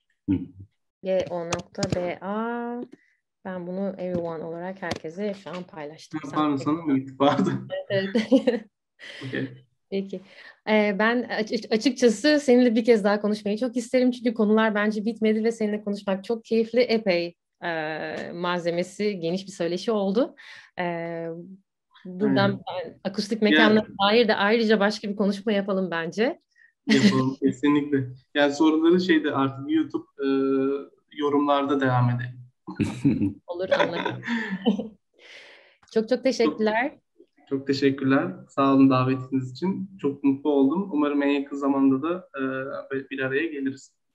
go.ba. Ben bunu everyone olarak herkese şu an paylaştım. Pardon, sana mı gitti? Pardon. Evet. Okay. Peki. Ben açıkçası seninle bir kez daha konuşmayı çok isterim. Çünkü konular bence bitmedi ve seninle konuşmak çok keyifli. Epey malzemesi, geniş bir söyleşi oldu. Buradan akustik mekanlara dair de ayrıca başka bir konuşma yapalım bence. Yapalım kesinlikle. Yani soruları şeyde artık YouTube yorumlarda devam edelim. Olur, anladım. Çok çok teşekkürler. Çok teşekkürler. Sağ olun davetiniz için. Çok mutlu oldum. Umarım en yakın zamanda da bir araya geliriz.